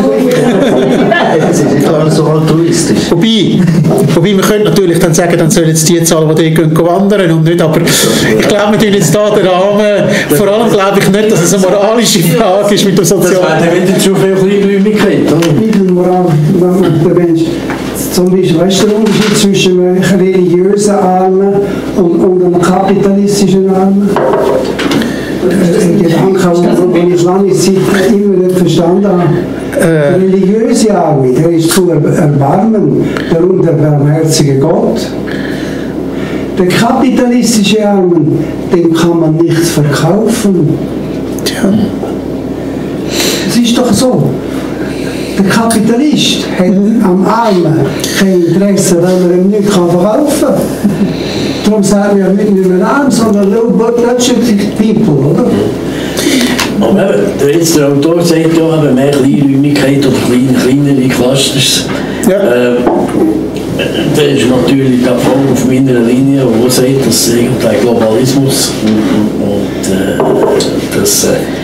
Es ist nicht alles so altruistisch. Wobei, wir können natürlich dann sagen, dann sollen jetzt die zahlen, die dort wandern und nicht, aber ich glaube, wir tun jetzt da den Rahmen, vor allem glaube ich nicht, dass es eine moralische Frage ist mit der Sozial. Das wäre wieder zu viel Kleinräumigkeit, oder? Mittelmoral, der Mensch. Zum Beispiel, weißt du, der Unterschied zwischen einem religiösen Armen und einem kapitalistischen Armen? Ein Gedanke, den ich lange Zeit immer nicht verstanden habe. Der religiöse Arme, der ist zu erbarmen, darum der barmherzige Gott. Der kapitalistische Armen, dem kann man nichts verkaufen. Tja. Es ist doch so. Der Kapitalist hat am Armen kein Interesse, weil er ihm nichts verkaufen kann. Darum sagen wir nicht mehr arm, sondern low-budget people, oder? Aber der Autor sagt ja, mehr Kleinräumigkeit oder kleinere Clusters. Ja. Der ist natürlich da voll auf meiner Linie, wo er sagt, dass der Globalismus und das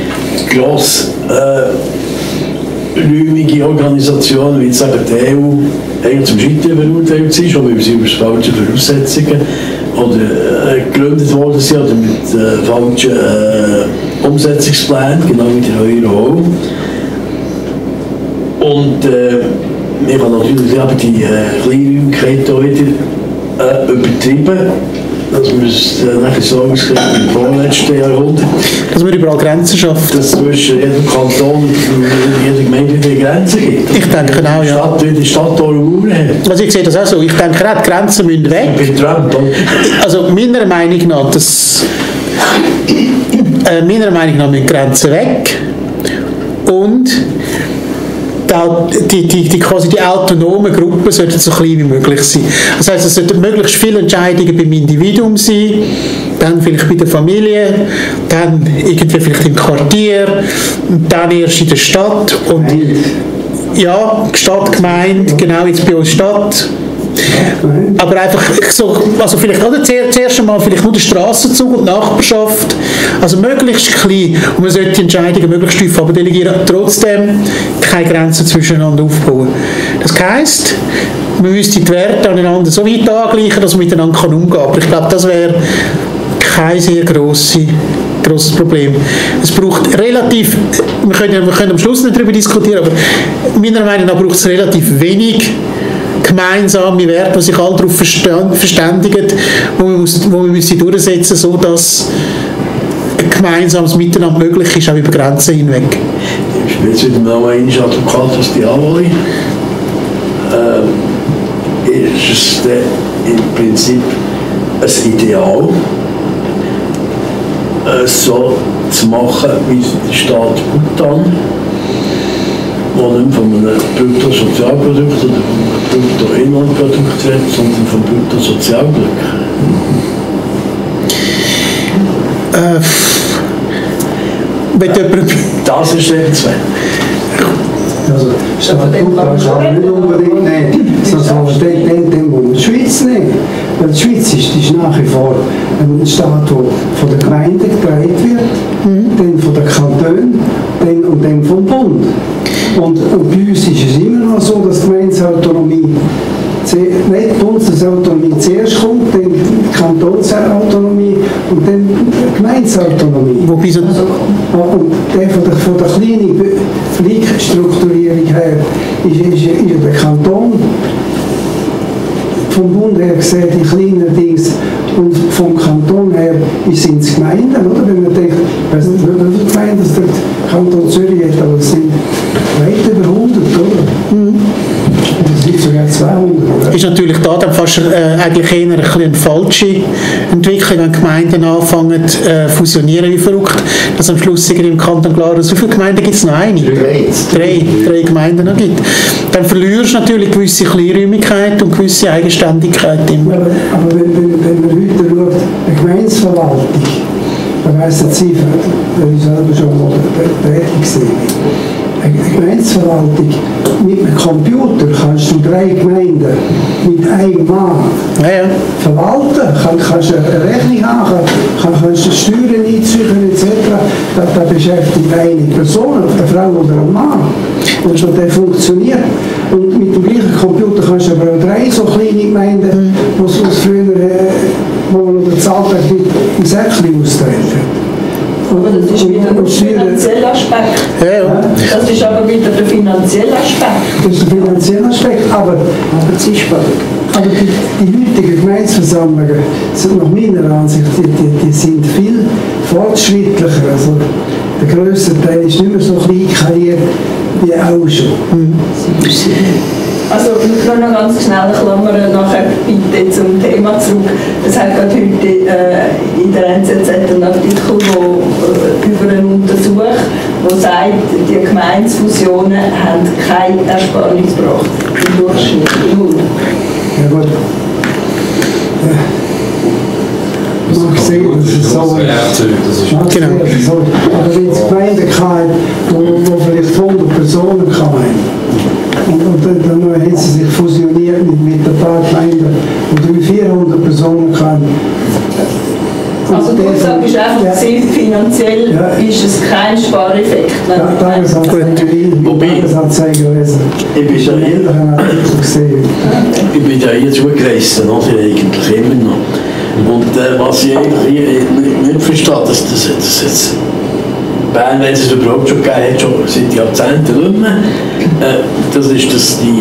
grossräumige Organisationen, wie jetzt eben die EU, eigentlich zum Scheitern verurteilt sind, schon weil sie über falsche Voraussetzungen oder gegründet worden sind oder mit falschen Umsetzungsplänen, genau wie der Euro auch. Und man kann natürlich die Kleinräumigkeit hier wieder übertrieben, dass wir es nachher so auskriegen wie im vorletzten Jahrhundert. Dass wir überall Grenzen schaffen. Dass es zwischen jedem Kanton und jeder Gemeinde wieder Grenzen gibt. Ich denke auch, ja. Die Stadt Mauern hat. Also ich sehe das auch so. Ich denke auch, die Grenzen müssen weg. Also meiner Meinung nach, müssen die Grenzen weg. Und quasi die autonomen Gruppen sollten so klein wie möglich sein. Das heisst, es sollten möglichst viele Entscheidungen beim Individuum sein, dann vielleicht bei der Familie, dann irgendwie vielleicht im Quartier, dann erst in der Stadt und ja, Stadt, Gemeinde, genau jetzt bei uns Stadt. Aber einfach so, also vielleicht oder zuerst einmal vielleicht nur der Strassenzug und die Nachbarschaft, also möglichst klein, und man sollte die Entscheidungen möglichst tief aber delegieren, trotzdem keine Grenzen zwischeneinander aufbauen. Das heisst, man müsste die Werte aneinander so weit angleichen, dass man miteinander umgehen kann. Aber ich glaube, das wäre kein sehr grosses Problem. Es braucht relativ, wir können am Schluss nicht darüber diskutieren, aber meiner Meinung nach braucht es relativ wenig gemeinsame Werte, die sich alle darauf verständigen, wo wir müssen durchsetzen, sodass ein gemeinsames Miteinander möglich ist, auch über Grenzen hinweg. Ich bin jetzt wieder mal ein Advocat aus Diavoli. Ist es im Prinzip ein Ideal, so zu machen wie der Staat Bhutan, wo nicht von einem Bruttosozialprodukt oder vom Bruttoinlandprodukt redet, sondern vom Bruttosozialglück. Das ist der Zweck. Also, Staat Bhutan kann nicht unbedingt nehmen, sondern den muss die Schweiz nehmen. Weil die Schweiz ist nach wie vor ein Staat, der von der Gemeinde getragen wird, dann von den Kantonen und dann vom Bund. Und bei uns ist es immer noch so, dass die Gemeindeautonomie, nicht die Bundesautonomie zuerst kommt, dann die Kantonsautonomie und dann die Gemeindeautonomie. Wobei so und der von der kleinen Strukturierung her ist der Kanton vom Bund her gesehen die kleinen Dings und vom Kanton her sind es Gemeinden, oder? Wenn man denkt, ich weiß nicht, wie viele Gemeinden der Kanton Zürich hat, aber es sind weit über 100, oder? Das sind sogar 200. Oder? Ist natürlich da dann fast eigentlich eher eine falsche Entwicklung, wenn Gemeinden anfangen fusionieren wie verrückt, dass am Schluss im Kanton klar ist, wie viele Gemeinden gibt es noch? Eine? Drei Gemeinden noch gibt. Dann verlierst du natürlich gewisse Kleinräumigkeit und gewisse Eigenständigkeit immer. Ja, aber wenn man heute schaut, eine Gemeindeverwaltung, da weiss nicht Sie, weil ich selber schon mal tätig gesehen eine Gemeindeverwaltung mit einem Computer kannst du 3 Gemeinden mit einem Mann verwalten, kannst du eine Rechnung haben, kannst du Steuern einzügen etc. Da beschäftigt eine Person, eine Frau oder ein Mann. Und schon der funktioniert. Und mit dem gleichen Computer kannst du aber auch 3 so kleine Gemeinden, wo es früher, wo man noch bezahlt hat, im Säckchen austreten. Aber das ist wieder der finanzielle Aspekt. Ja. Das ist aber wieder der finanzielle Aspekt. Das ist der finanzielle Aspekt, aber die heutigen Gemeindeversammlungen sind nach meiner Ansicht, die sind viel fortschrittlicher. Also der grösste Teil ist nicht mehr so klein kariert wie auch schon. Also nur noch ganz schnell klammern nachher bitte zum Thema zurück. Es hat gerade heute in der NZZ einen Artikel über einen Untersuch, der sagt, die Gemeindefusionen haben keine Ersparnis gebracht. Im Durchschnitt 0. Ja gut. Ich sehe, das ist so. Genau. Aber wenn es Gemeinden kann, wo vielleicht 100 Personen kann, und dann haben sie sich fusioniert mit ein paar Gemeinden, und 400 Personen kann. Also du sagst einfach, finanziell ist es kein Spareffekt. Tagesanzeiger lesen. Ich bin ja hier zugereist, eigentlich immer noch. Und was ich eigentlich nicht verstehe, dass das jetzt Bern, wenn es es überhaupt schon gegeben hat, schon seit Jahrzehnten nicht mehr. Das ist die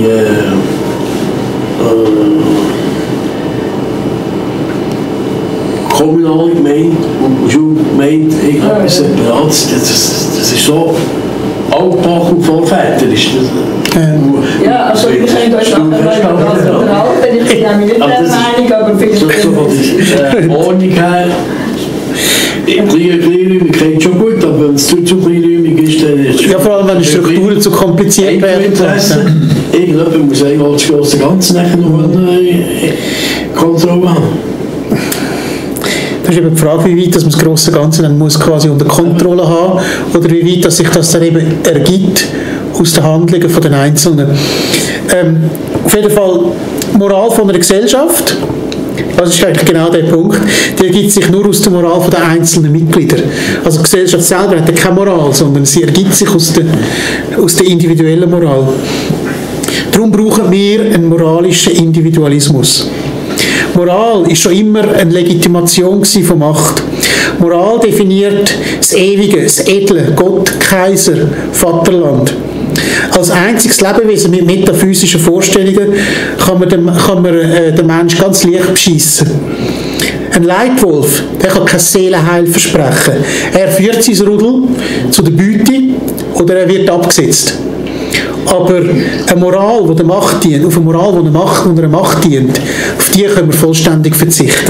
kommunale Gemeinde und Schulgemeinde, irgendetwas separates. Das ist so altbach und vorväterisch. Ja, also ich könnte euch nachher mal unterhalten, ich bin nämlich nicht der Meinung, aber vielleicht... So von der Ordnung her, Kleinräumigkeit schon gut, aber wenn es zu kleinräumig ist, dann ist es... Ja, vor allem wenn die Strukturen zu kompliziert werden. Irgendjemand muss eigentlich das grosse Ganze nachher noch Kontrolle haben. Das ist eben die Frage, wie weit das grosse Ganze dann muss quasi unter Kontrolle haben oder wie weit dass sich das dann eben ergibt aus den Handlungen von den Einzelnen. Auf jeden Fall Moral von einer Gesellschaft, das ist eigentlich genau der Punkt, die ergibt sich nur aus der Moral von den einzelnen Mitgliedern. Also die Gesellschaft selber hat keine Moral, sondern sie ergibt sich aus der individuellen Moral. Darum brauchen wir einen moralischen Individualismus. Moral ist schon immer eine Legitimation von Macht. Moral definiert das Ewige, das Edle, Gott, Kaiser, Vaterland. Als einziges Lebewesen mit metaphysischen Vorstellungen kann man den Menschen ganz leicht beschissen. Ein Leitwolf, der kann kein Seelenheil versprechen. Er führt sein Rudel zu der Beute oder er wird abgesetzt. Aber eine Moral, die der Macht dient, auf eine Moral, die einer Macht dient, auf die können wir vollständig verzichten.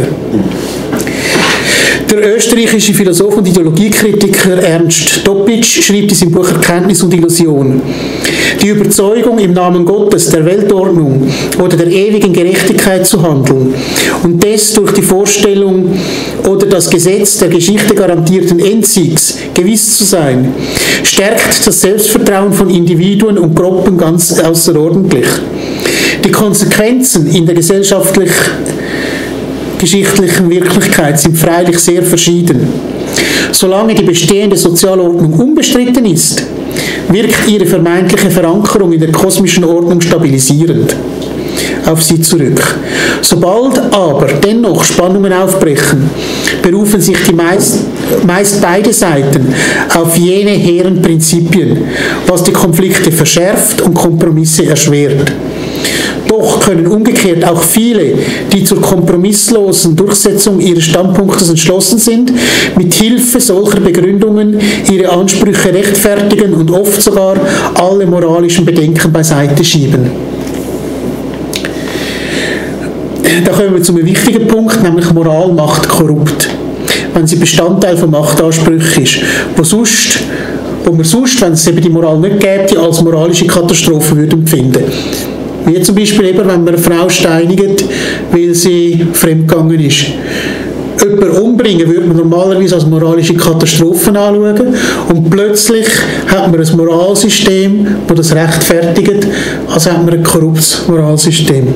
Der österreichische Philosoph und Ideologiekritiker Ernst Toppitsch schreibt in seinem Buch Erkenntnis und Illusion: Die Überzeugung, im Namen Gottes, der Weltordnung oder der ewigen Gerechtigkeit zu handeln und des durch die Vorstellung oder das Gesetz der Geschichte garantierten Endsiegs gewiss zu sein, stärkt das Selbstvertrauen von Individuen und Gruppen ganz außerordentlich. Die Konsequenzen in der geschichtlichen Wirklichkeit sind freilich sehr verschieden. Solange die bestehende Sozialordnung unbestritten ist, wirkt ihre vermeintliche Verankerung in der kosmischen Ordnung stabilisierend auf sie zurück. Sobald aber dennoch Spannungen aufbrechen, berufen sich die meist beide Seiten auf jene hehren Prinzipien, was die Konflikte verschärft und Kompromisse erschwert. Doch können umgekehrt auch viele, die zur kompromisslosen Durchsetzung ihres Standpunktes entschlossen sind, mit Hilfe solcher Begründungen ihre Ansprüche rechtfertigen und oft sogar alle moralischen Bedenken beiseite schieben. Da kommen wir zu einem wichtigen Punkt, nämlich Moral macht korrupt. Wenn sie Bestandteil von Machtansprüchen ist, wo man sonst, wenn es eben die Moral nicht gäbe, die als moralische Katastrophe würde empfinden. Wie zum Beispiel eben, wenn man eine Frau steinigt, weil sie fremdgegangen ist. Jemanden umbringen würde man normalerweise als moralische Katastrophen anschauen und plötzlich hat man ein Moralsystem, das das rechtfertigt, also hat man ein korruptes Moralsystem.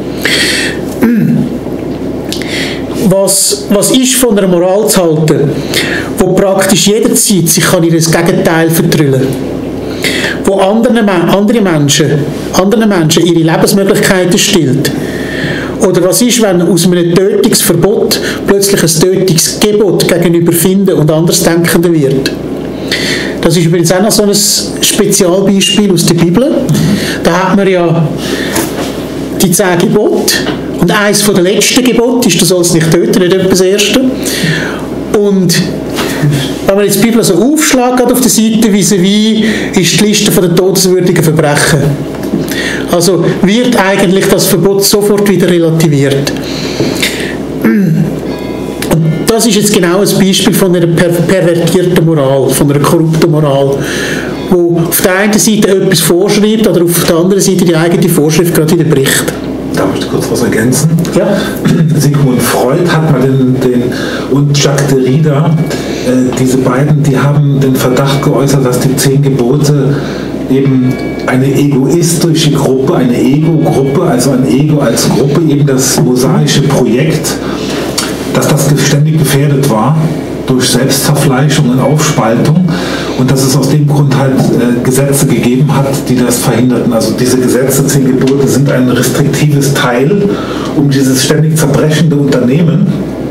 Was ist von einer Moral zu halten, wo praktisch jederzeit sich kann in das Gegenteil vertrüllen, wo anderen Menschen ihre Lebensmöglichkeiten stillt? Oder was ist, wenn aus einem Tötungsverbot plötzlich ein Tötungsgebot gegenüber Finden und Andersdenkenden wird? Das ist übrigens auch noch so ein Spezialbeispiel aus der Bibel. Da hat man ja die 10 Gebote. Und eines der letzten Gebote ist, du sollst nicht töten, nicht etwa das erste. Und wenn man jetzt die Bibel so aufschlägt auf der Seite vis-à-vis, ist die Liste der todeswürdigen Verbrechen. Also wird eigentlich das Verbot sofort wieder relativiert. Und das ist jetzt genau ein Beispiel von einer pervertierten Moral, von einer korrupten Moral, wo auf der einen Seite etwas vorschreibt oder auf der anderen Seite die eigene Vorschrift gerade widerbricht. Darf ich kurz was ergänzen? Ja. Sigmund Freud hat mal und Jacques Derrida, diese beiden, die haben den Verdacht geäußert, dass die 10 Gebote eben eine egoistische Gruppe, eine Ego-Gruppe, also ein Ego als Gruppe, eben das mosaische Projekt, dass das ständig gefährdet war durch Selbstzerfleischung und Aufspaltung und dass es aus dem Grund halt Gesetze gegeben hat, die das verhinderten. Also diese Gesetze, 10 Gebote, sind ein restriktives Teil, um dieses ständig zerbrechende Unternehmen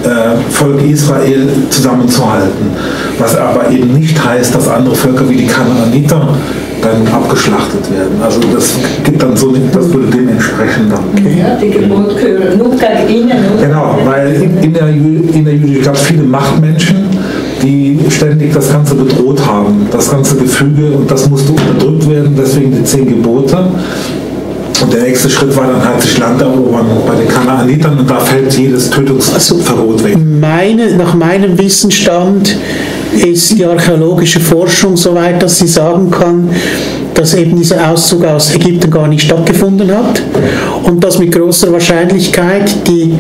Volk Israel zusammenzuhalten. Was aber eben nicht heißt, dass andere Völker wie die Kanaaniter dann abgeschlachtet werden. Also das gibt dann so, das würde dem entsprechen dann. Ja, die Gebote gehören nur gegen innen. Genau, weil in der Jüdische gab es viele Machtmenschen, die ständig das Ganze bedroht haben, das ganze Gefüge, und das musste unterdrückt werden, deswegen die 10 Gebote. Und der nächste Schritt war dann halt sich Land erobern bei den Kanaanitern, und da fällt jedes Tötungsverbot weg. Nach meinem Wissensstand ist die archäologische Forschung so weit, dass sie sagen kann, dass eben dieser Auszug aus Ägypten gar nicht stattgefunden hat und dass mit großer Wahrscheinlichkeit die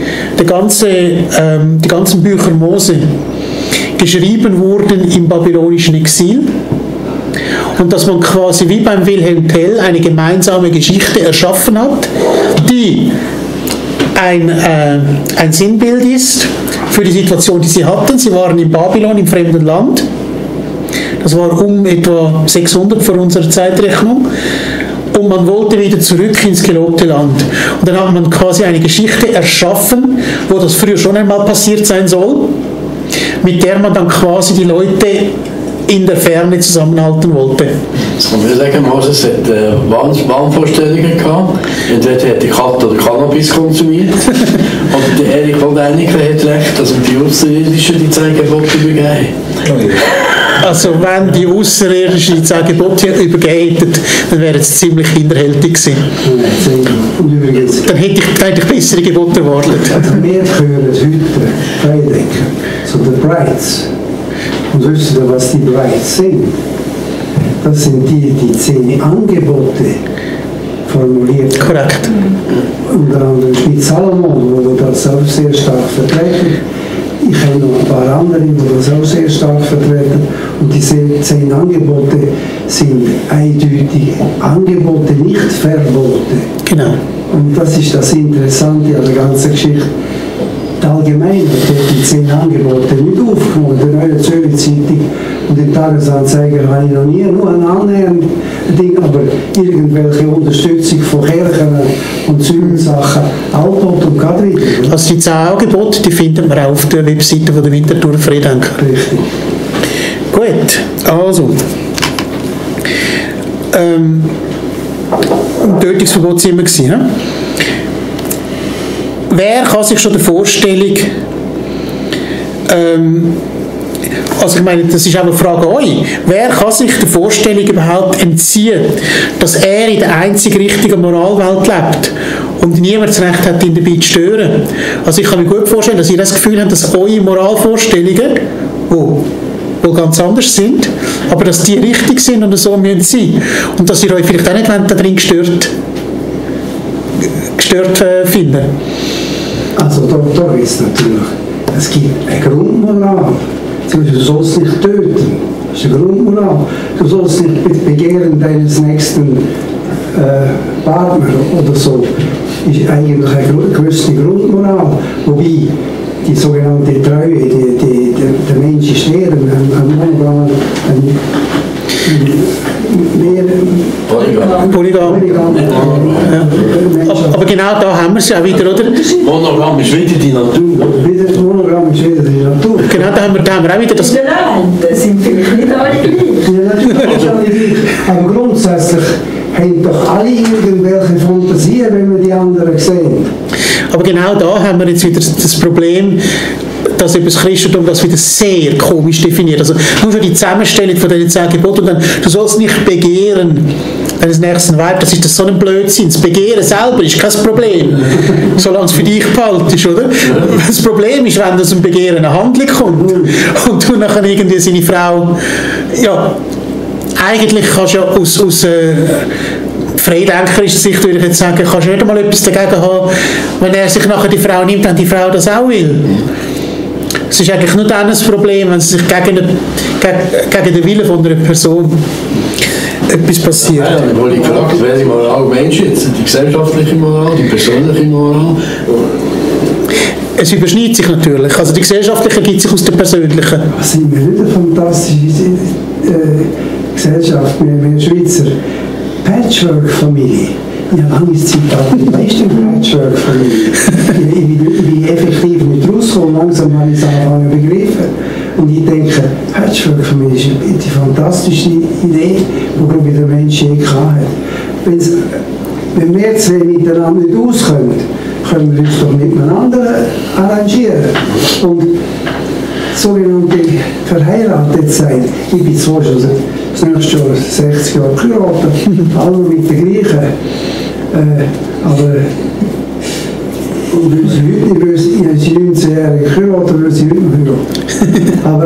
ganzen Bücher Mose geschrieben wurden im babylonischen Exil. Und dass man quasi wie beim Wilhelm Tell eine gemeinsame Geschichte erschaffen hat, die ein Sinnbild ist für die Situation, die sie hatten. Sie waren in Babylon, im fremden Land. Das war um etwa 600 vor unserer Zeitrechnung. Und man wollte wieder zurück ins gelobte Land. Und dann hat man quasi eine Geschichte erschaffen, wo das früher schon einmal passiert sein soll, mit der man dann quasi die Leute in der Ferne zusammenhalten wollte. Das kann man sagen, Moses hat Wahnvorstellungen gehabt. Entweder hat er Kat oder Cannabis konsumiert. Oder der Erich von Däniken hat recht, dass die Außerirdischen die 10 Gebote übergeben. Also wenn die Außerirdischen die 10 Gebote übergeben hätten, dann wäre es ziemlich hinterhältig gewesen. Dann hätte ich bessere Gebote erwartet. Also wir hören heute Freidenker, so die Brights. Und wisst ihr, was die Brights sind? Das sind die 10 Angebote formuliert. Korrekt. Unter anderem mit Salomon, wo das auch sehr stark vertreten. Ich habe noch ein paar andere, die das auch sehr stark vertreten. Und diese 10 Angebote sind eindeutig Angebote, nicht Verbote. Genau. Und das ist das Interessante an der ganzen Geschichte. Die Allgemeinheit hat die 10 Angebote nicht aufgenommen. In der Neuen Zürcher Zeitung und im Tagesanzeiger habe ich noch nie nur ein annähernd Ding, aber irgendwelche Unterstützung von Kirchen und Sachen, Altort und Kadrit. Also die 10 Angebote, die findet man auch auf der Webseite von der Winterthur Freidenker. Richtig. Gut, also Tötungsverbot sind wir gewesen, ne? Wer kann sich schon der Vorstellung, also ich meine, das ist auch eine Frage an euch, wer kann sich der Vorstellung überhaupt entziehen, dass er in der einzig richtigen Moralwelt lebt und niemand das Recht hat, ihn dabei zu stören? Also ich kann mir gut vorstellen, dass ihr das Gefühl habt, dass eure Moralvorstellungen, die ganz anders sind, aber dass die richtig sind und so müssen sein. Und dass ihr euch vielleicht auch nicht darin gestört finden. Also da ist natürlich, es gibt eine Grundmoral. Du sollst nicht töten. Das ist eine Grundmoral. Du sollst nicht begehren deines nächsten Partner oder so. Das ist eigentlich eine größte Grundmoral. Wobei die sogenannte Treue, der Mensch ist eher ein Polygam. Ja. Aber genau da haben wir es ja wieder, oder? Monogam ist wieder die Natur. Monogam ist wieder die Natur. Genau, da haben wir auch wieder das. Das sind vielleicht nicht alle gleich. Aber grundsätzlich haben doch alle irgendwelche Fantasien, wenn wir die anderen sehen. Aber genau da haben wir jetzt wieder das Problem, dass eben das Christentum das wieder sehr komisch definiert. Also nur schon die Zusammenstellung von diesen 10 Geboten und dann, du sollst nicht begehren deines nächsten Weib, das ist so ein Blödsinn. Das Begehren selber ist kein Problem, solange es für dich behaltest, oder? Das Problem ist, wenn das ein Begehren eine Handlung kommt und du nachher irgendwie seine Frau, ja, eigentlich kannst du ja aus freidenkerischer Sicht, würde ich jetzt sagen, kannst du nicht einmal etwas dagegen haben, wenn er sich nachher die Frau nimmt, wenn die Frau das auch will. Es ist eigentlich nur dann ein Problem, wenn es sich gegen den Willen von einer Person etwas passiert. Ja, dann wurde ich gefragt, welche Moral meinst du jetzt? Die gesellschaftliche Moral, die persönliche Moral? Es überschneidet sich natürlich. Also die gesellschaftliche gibt sich aus der persönlichen. Sind wir nicht eine fantastische Gesellschaft, wir Schweizer Patchwork-Familie. Ja, lange Zeit auch die meisten Patchwork-Familien. Ich bin effektiv nicht rausgekommen, langsam habe ich es angefangen zu begreifen. Und ich denke, Patchwork-Familie ist die fantastische Idee, die der Mensch je hatte. Wenn wir zwei miteinander nicht auskommen, können wir uns doch miteinander arrangieren. Und sogenannte verheiratet sein. Ich bin zwar schon das nächste Jahr 60 Jahre geheiratet, alle mit der gleichen. Aber wenn sie 19-jährige geheiratet, würde sie heute noch heiraten. Aber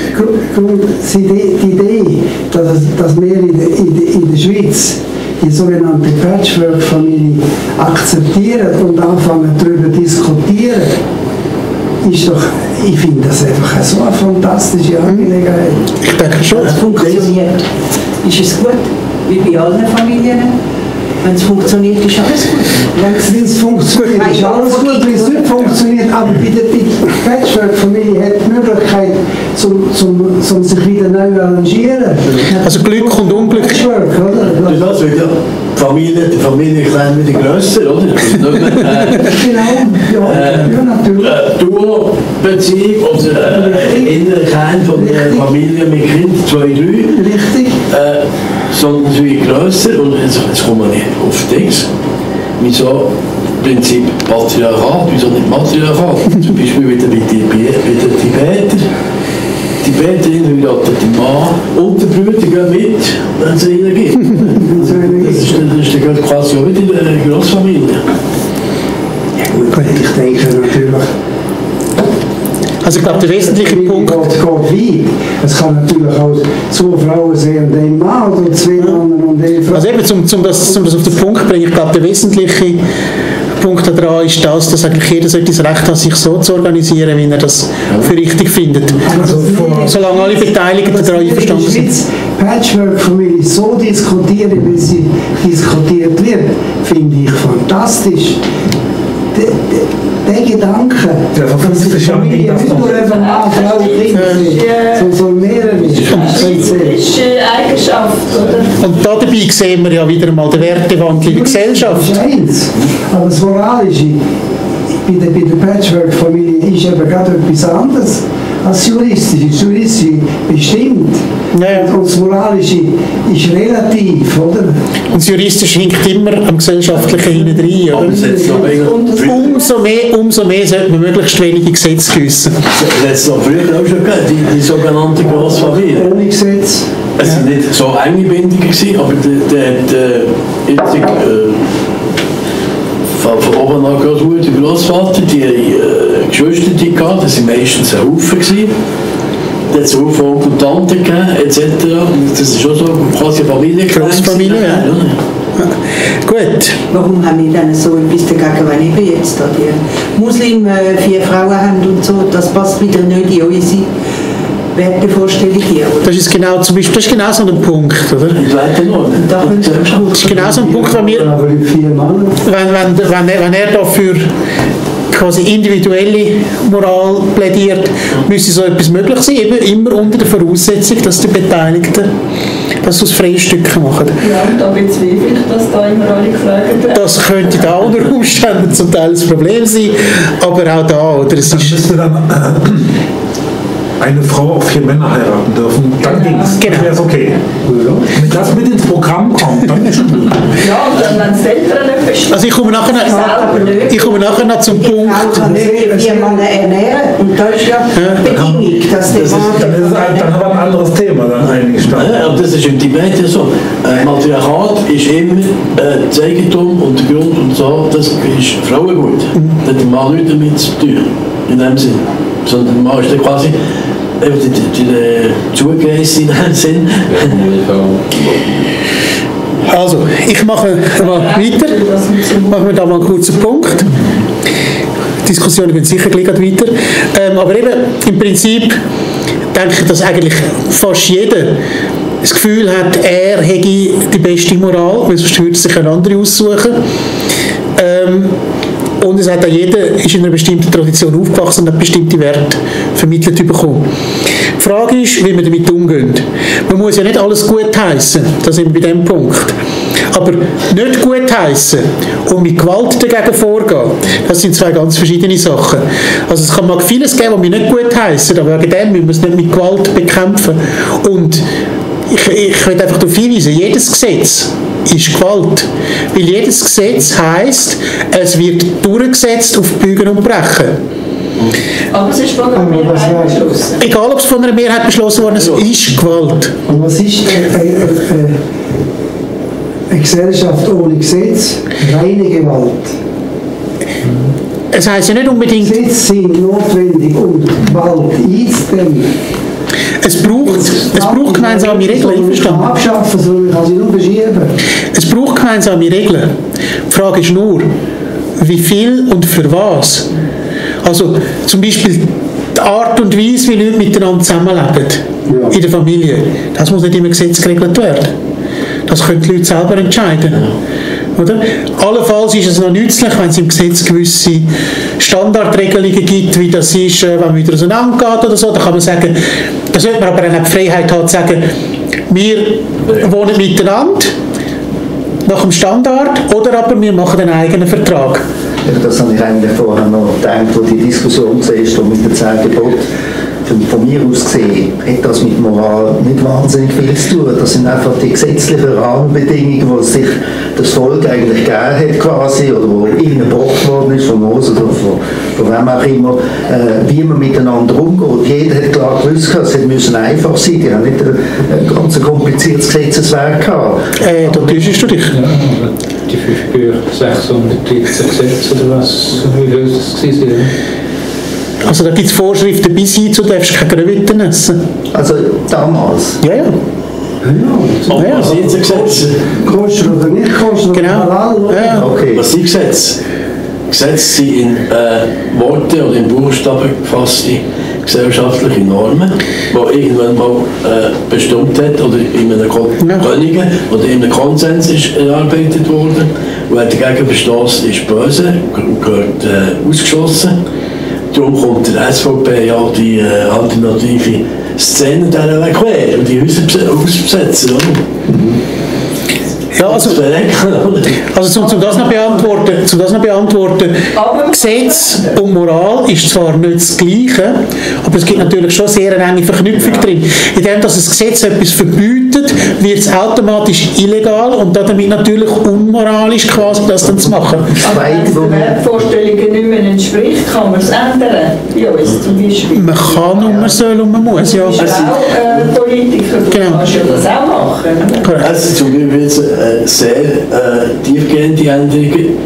die Idee, dass wir in der Schweiz die sogenannte Patchwork-Familie akzeptieren und anfangen darüber zu diskutieren, ist doch, ich finde das einfach so eine fantastische Angelegenheit. Ich denke schon. Es funktioniert. Ist es gut, wie bei allen Familien? Wenn es funktioniert, ist alles gut. Wenn es funktioniert, ist alles gut. Wenn es nicht funktioniert, aber bei der Patchwork-Familie hat die Möglichkeit, zum sich wieder neu arrangieren. Also Glück und Unglück. Patchwork, oder? Das wird ja die Familie klein wieder grösser, oder? Genau, ja, natürlich. Duo-Beziehung oder innere Kern von der Familie mit Kind 2, 3. Richtig. Sondern es wird grösser und jetzt kommen wir nicht auf Dings. Wieso Prinzip Patriarchat, wieso nicht Matriarchat? Zum Beispiel wieder bei den Tibeter. Die Tibeterin heiratet den Mann und der Brüder gehen mit, wenn es ihnen gibt. Das ist dann quasi auch wieder eine Grossfamilie. Ja gut, ich denke natürlich... Also ich glaube, der wesentliche Punkt... Geht wie? Es kann natürlich auch 2 Frauen sein und ein Mann oder 2 Männer und eine Frau. Also eben, um das auf den Punkt zu bringen, ich glaube, der wesentliche Punkt daran ist das, dass eigentlich jeder sollte das Recht hat, sich so zu organisieren, wie er das für richtig findet. Also, solange alle Beteiligten daran einverstanden sind. Patchwork-Familie so diskutieren, wie sie diskutiert wird, finde ich fantastisch. Der Gedanke, dass die Familie nicht nur einfach Mann, Frau, Kind ist, sondern mehrere ist. Ist Eigenschaft, oder? Und dabei sehen wir ja wieder einmal den Wertewandel in der Gesellschaft. Das ist eins. Aber das Moralische bei der Patchwork-Familie ist eben gerade etwas anderes als juristisch. Das Juristische bestimmt. Ja. Und das Moralische ist relativ, oder? Und das Juristische hinkt immer am Gesellschaftlichen hinten rein, oder? Umso mehr sollte man möglichst wenige Gesetze gießen. Das hat es früher auch schon gegeben, die sogenannte Grossfamilie. Ohne Gesetz. Es waren nicht so enge Bindungen, aber von oben nach Großmutter, der Grossvater, die Geschwister gehabt, das waren meistens ein Haufen. Da hat es einen Haufen Onkel und Tanten gegeben, etc. Das ist schon so quasi eine Familie. Grossfamilie, ja. Gut. Warum haben wir dann so etwas dagegen, wenn eben jetzt da die Muslim 4 Frauen haben und so, das passt wieder nicht in unsere Wertevorstellung hier, oder? Das ist genau so ein Punkt, oder? Das ist genau so ein Punkt, wenn er dafür quasi individuelle Moral plädiert, müsste so etwas möglich sein, eben immer unter der Voraussetzung, dass die Beteiligten das aus freien Stücken machen. Ja, und da bezweifle ich, dass da immer alle gefragt werden. Das könnte da unter Umständen zum Teil das Problem sein, aber auch da, oder? Es ist müsste dann eine Frau auf 4 Männer heiraten dürfen, dann ging es. Genau. Dann wäre es okay. Wenn das mit ins Programm kommt, dann ist es gut. Ja, und dann, wenn es Eltern nicht bestimmen. also ich komme nachher noch zum Punkt. Die Frau kann nicht 4 Männer ernähren und das ist ja Bedingung, dass der Mann... Dann ist es halt dann aber ein anderes Thema dann eigentlich. Ja, aber das ist im Tibet ja so. Matriarchat ist immer das Eigentum und der Grund und so, das ist Frauengut. Das hat der Mann nichts damit zu tun, in dem Sinn. Sondern der Mann ist dann quasi die Zugereiste in dem Sinn. Also, ich mache mal weiter. Machen wir da mal einen kurzen Punkt. Die Diskussionen gehen sicher gleich weiter. Aber eben, im Prinzip denke ich, dass eigentlich fast jeder das Gefühl hat, er hätte die beste Moral, weil sonst würde sich eine andere aussuchen. Und es hat auch jeder ist in einer bestimmten Tradition aufgewachsen und hat bestimmte Werte vermittelt bekommen. Die Frage ist, wie wir damit umgehen. Man muss ja nicht alles gut heißen, da sind wir bei dem Punkt. Aber nicht gutheissen und mit Gewalt dagegen vorgehen, das sind zwei ganz verschiedene Sachen. Also es kann mal vieles geben, was wir nicht gutheissen, aber wegen dem müssen wir es nicht mit Gewalt bekämpfen. Und ich will einfach darauf hinweisen, jedes Gesetz ist Gewalt. Weil jedes Gesetz heisst, es wird durchgesetzt auf Biegen und Brechen. Aber es ist von einer Mehrheit beschlossen. Egal, ob es von einer Mehrheit beschlossen worden ist, es ist Gewalt. Und was ist eine Gesellschaft ohne Gesetz? Reine Gewalt. Es heisst ja nicht unbedingt... Gesetze sind notwendig, um Gewalt einzudämmen. Es braucht gemeinsame Regeln, einverstanden? Abschaffen, sondern kann sie nur verschieben. Es braucht gemeinsame Regeln. Die Frage ist nur, wie viel und für was. Also zum Beispiel die Art und Weise, wie Leute miteinander zusammenleben in der Familie, das muss nicht im Gesetz geregelt werden. Das können die Leute selber entscheiden. Oder? Allenfalls ist es noch nützlich, wenn es im Gesetz gewisse Standardregelungen gibt, wie das ist, wenn man wieder auseinandergeht oder so. Da kann man sagen, da sollte man aber auch die Freiheit haben, zu sagen, wir wohnen miteinander nach dem Standard oder aber wir machen einen eigenen Vertrag. Ja, das habe ich eigentlich vorher noch gedacht, wo die Diskussion war mit den 10 Geboten. Von mir aus gesehen hat das mit Moral nicht wahnsinnig viel zu tun. Das sind einfach die gesetzlichen Rahmenbedingungen, die sich das Volk eigentlich gegeben hat quasi, oder wo ihnen gebrochen worden ist, von uns oder von wem auch immer, wie man miteinander umgeht. Jeder hat klar gewusst, es müssen einfach sein. Die haben nicht ein ganz kompliziertes Gesetzeswerk gehabt. Da täuschst du dich. Ja, die 5 Bücher, 613 Gesetze oder was, wie löst das gewesen? Also da gibt es Vorschriften bis hin zu, du darfst keine Gröwitten essen. Also damals? Ja, ja. Ja. Was sind jetzt Gesetze? Koscher oder nicht koscher? Genau. Ja. Okay. Was sind Gesetze? Gesetze sind in Worte oder in Buchstaben gefasste gesellschaftliche Normen, die irgendwann mal bestimmt hat oder in einem Königen oder in einem Konsens ist erarbeitet worden. Und wer dagegen verstößt, ist böse und gehört ausgeschlossen. Darum kommt der SVP ja die alternative Szene dieser Weg quer und die Hausbesetzer, oder? Ja, also um das noch beantworten, Gesetz und Moral ist zwar nicht das Gleiche, aber es gibt natürlich schon sehr eine enge Verknüpfung drin. Indem dass das Gesetz etwas verbietet, wird es automatisch illegal und damit natürlich unmoralisch quasi, das dann zu machen. Aber wenn es den Wertvorstellungen nicht mehr entspricht, kann man es ändern. Ja, zum Beispiel. Man kann und man soll und man muss, ja. Du bist auch Politiker, du kannst ja das auch machen. Also zum Beispiel jetzt sehr tiefgehende Änderungen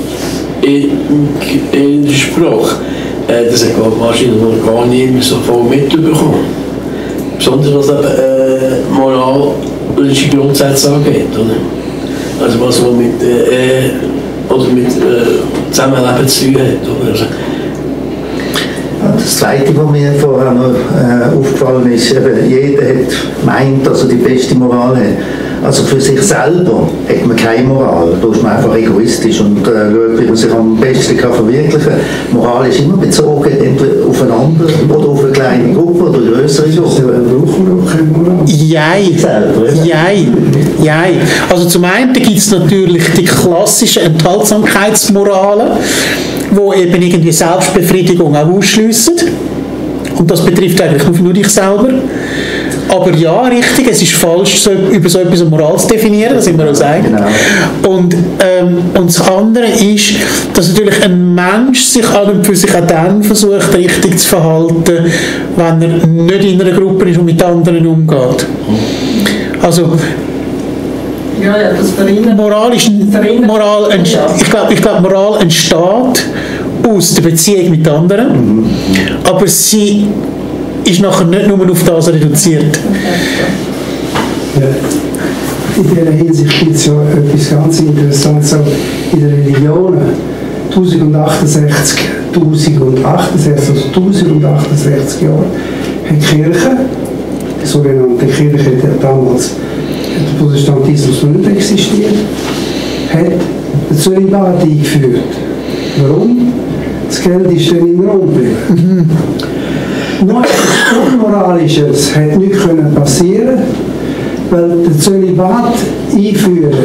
in der Sprache. Das hat wahrscheinlich noch gar niemand so voll mitbekommen. Besonders was moralische Grundsätze angeht. Oder? Also was man mit Zusammenleben zu tun hat. Oder? Das Zweite, was mir vorher noch aufgefallen ist, jeder meint, dass er die beste Moral hat. Also für sich selber hat man keine Moral, da ist man einfach egoistisch und schaut, wie man sich am besten verwirklichen kann. Moral ist immer bezogen entweder auf einen anderen oder auf eine kleine Gruppe oder eine größere Gruppe. Jein. Also zum einen gibt es natürlich die klassischen Enthaltsamkeitsmoralen, die eben irgendwie Selbstbefriedigung auch ausschliessen. Und das betrifft eigentlich nur dich selber. Aber ja, richtig, es ist falsch, über so etwas Moral zu definieren, da sind wir uns einig. Genau. Und das andere ist, dass natürlich ein Mensch sich an und für sich auch dann versucht, richtig zu verhalten, wenn er nicht in einer Gruppe ist und mit anderen umgeht. Also, das verinnert. Ich glaube, Moral entsteht aus der Beziehung mit anderen, aber sie ist nachher nicht nur auf das reduziert. In dieser Hinsicht gibt es ja etwas ganz Interessantes auch in den Religionen. 1068 Jahre hat die Kirche, die sogenannte Kirche, die damals der Protestantismus noch nicht existiert, hat den Zölibat eingeführt. Warum? Das Geld ist dann im Raum geblieben. Nur etwas Unmoralisches hätte nicht passieren können, weil der Zölibat einführen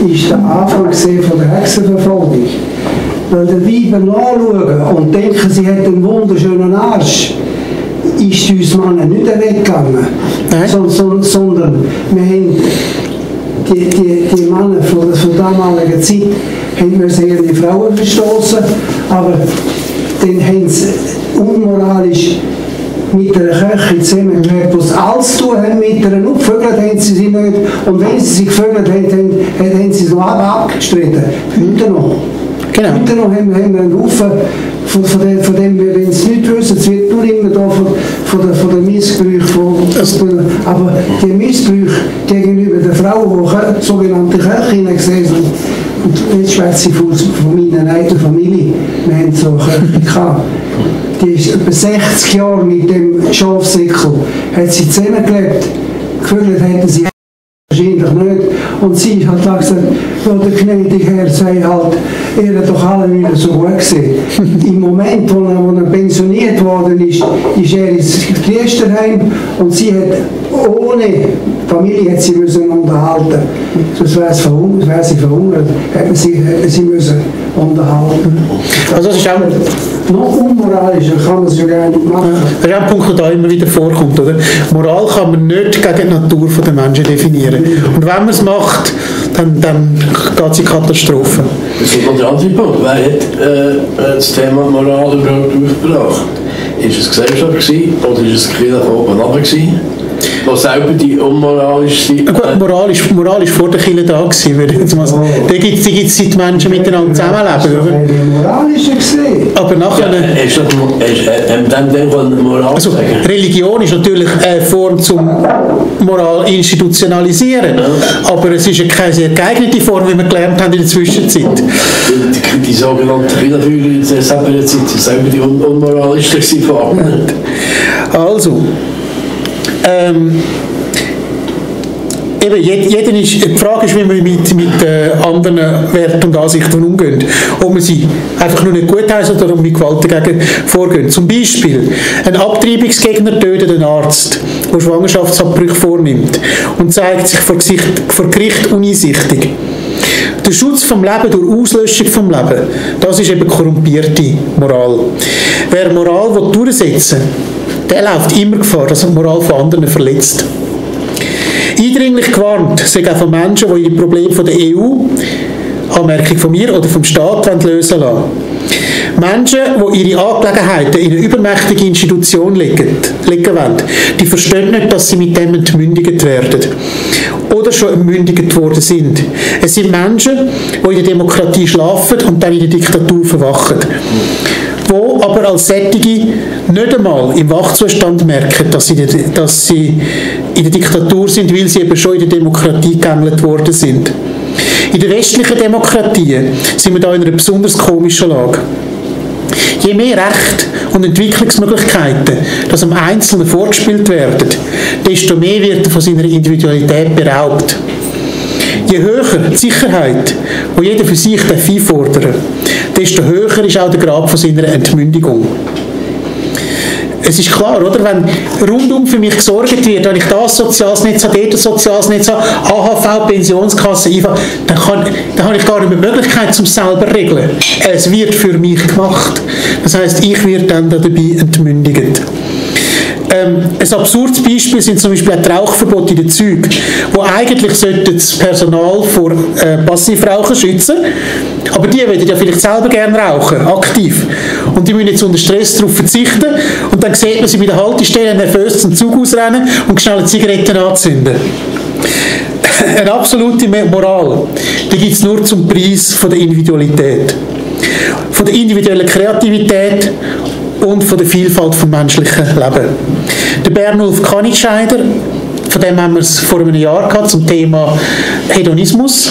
ist der Anfang von der Hexenverfolgung. Weil die Weiber nachschauen und denken, sie hätten einen wunderschönen Arsch, ist uns Männer nicht weggegangen. Sondern wir haben die Männer von damaliger Zeit haben wir sehr die Frauen verstoßen, aber dann haben sie unmoralisch mit einer Köchin zusammengehört, die alles zu tun haben mit einer. Gevögelt haben sie nicht. Und wenn sie sich gevögelt haben sie es noch abgestritten. Heute noch. Genau. Heute noch haben wir einen Haufen von dem, wenn sie nicht wissen, es wird nur immer da von der Missbrauch, aber die Missbrauch gegenüber der Frau, die sogenannte Köchinnen gesehen sind, und jetzt schwätze ich von meiner eigenen Familie, wir haben so eine Köchin gehabt, die ist etwa 60 Jahre mit dem Schafsäckel, hat sie zusammengelebt, gevögelt hätten sie wahrscheinlich nicht. Und sie hat halt gesagt, ja, der gnädige Herr sei halt, er hat doch alle wieder so gut gesehen. Im Moment, wo er pensioniert worden ist er ins Priesterheim und sie hat ohne Familie hat sie müssen unterhalten. Sonst wäre sie verhungert, hätten sie müssen unterhalten. Also das ist auch noch unmoralischer kann man es ja gar nicht machen. Das ist auch ein Punkt, der da immer wieder vorkommt. Oder? Moral kann man nicht gegen die Natur der Menschen definieren. Und wenn man es macht, dann geht es in Katastrophe. Das ist noch der andere Punkt. Wer hat das Thema Moral überhaupt aufgebracht? Ist es Gesellschaft gewesen, oder ist es Kirche von oben runter gewesen? Was selber die unmoralisch sind. Moralisch vor der Kirche da gewesen, würde ich jetzt mal sagen. Da gibt es die Menschen miteinander zusammenleben, oder? Moralischer gesehen. Aber nachher... Also, Religion ist natürlich eine Form zum Moral institutionalisieren, aber es ist keine sehr geeignete Form, wie wir gelernt haben in der Zwischenzeit. Die sogenannten Kirchenführer in der Zeit sind selber die unmoralischsten von allen. Also... Eben, die Frage ist, wie man mit anderen Werten und Ansichten umgeht. Ob man sie einfach nur nicht gut heißt oder mit Gewalt dagegen vorgehen. Zum Beispiel, ein Abtreibungsgegner tötet einen Arzt, der Schwangerschaftsabbrüche vornimmt und zeigt sich vor Gericht uneinsichtig. Der Schutz vom Leben durch Auslöschung vom Leben, das ist eben korrumpierte Moral. Wer Moral durchsetzen will, der läuft immer Gefahr, dass er die Moral von anderen verletzt. Eindringlich gewarnt sind auch von Menschen, die ihre Probleme von der EU, Anmerkung von mir oder vom Staat lösen lassen. Menschen, die ihre Angelegenheiten in eine übermächtige Institution legen wollen, die verstehen nicht, dass sie mit dem entmündigt werden. Oder schon entmündigt worden sind. Es sind Menschen, die in der Demokratie schlafen und dann in der Diktatur verwachen. Die aber als Sättige nicht einmal im Wachzustand merken, dass sie in der Diktatur sind, weil sie eben schon in der Demokratie geängelt worden sind. In den westlichen Demokratien sind wir da in einer besonders komischen Lage. Je mehr Recht und Entwicklungsmöglichkeiten, das am Einzelnen vorgespielt werden, desto mehr wird er von seiner Individualität beraubt. Je höher die Sicherheit, die jeder für sich einfordern darf, desto höher ist auch der Grad von seiner Entmündigung. Es ist klar, oder? Wenn rundum für mich gesorgt wird, wenn ich das soziales Netz habe, dort ein soziales Netz habe, AHV, Pensionskasse, IV, dann habe ich gar nicht mehr die Möglichkeit, zum selber zu regeln. Es wird für mich gemacht. Das heisst, ich werde dann dabei entmündigt. Ein absurdes Beispiel sind zum Beispiel die Rauchverbote in den Zügen, wo eigentlich das Personal vor Passivrauchen schützen, aber die wollen ja vielleicht selber gerne rauchen, aktiv. Und die müssen jetzt unter Stress darauf verzichten und dann sieht man sie bei der Haltestelle nervös zum Zug ausrennen und schnell Zigaretten anzünden. Eine absolute Moral, die gibt es nur zum Preis von der Individualität. Von der individuellen Kreativität und von der Vielfalt vom menschlichen Leben. Der Bernulf Kanitscheider, von dem haben wir es vor einem Jahr gehabt, zum Thema Hedonismus.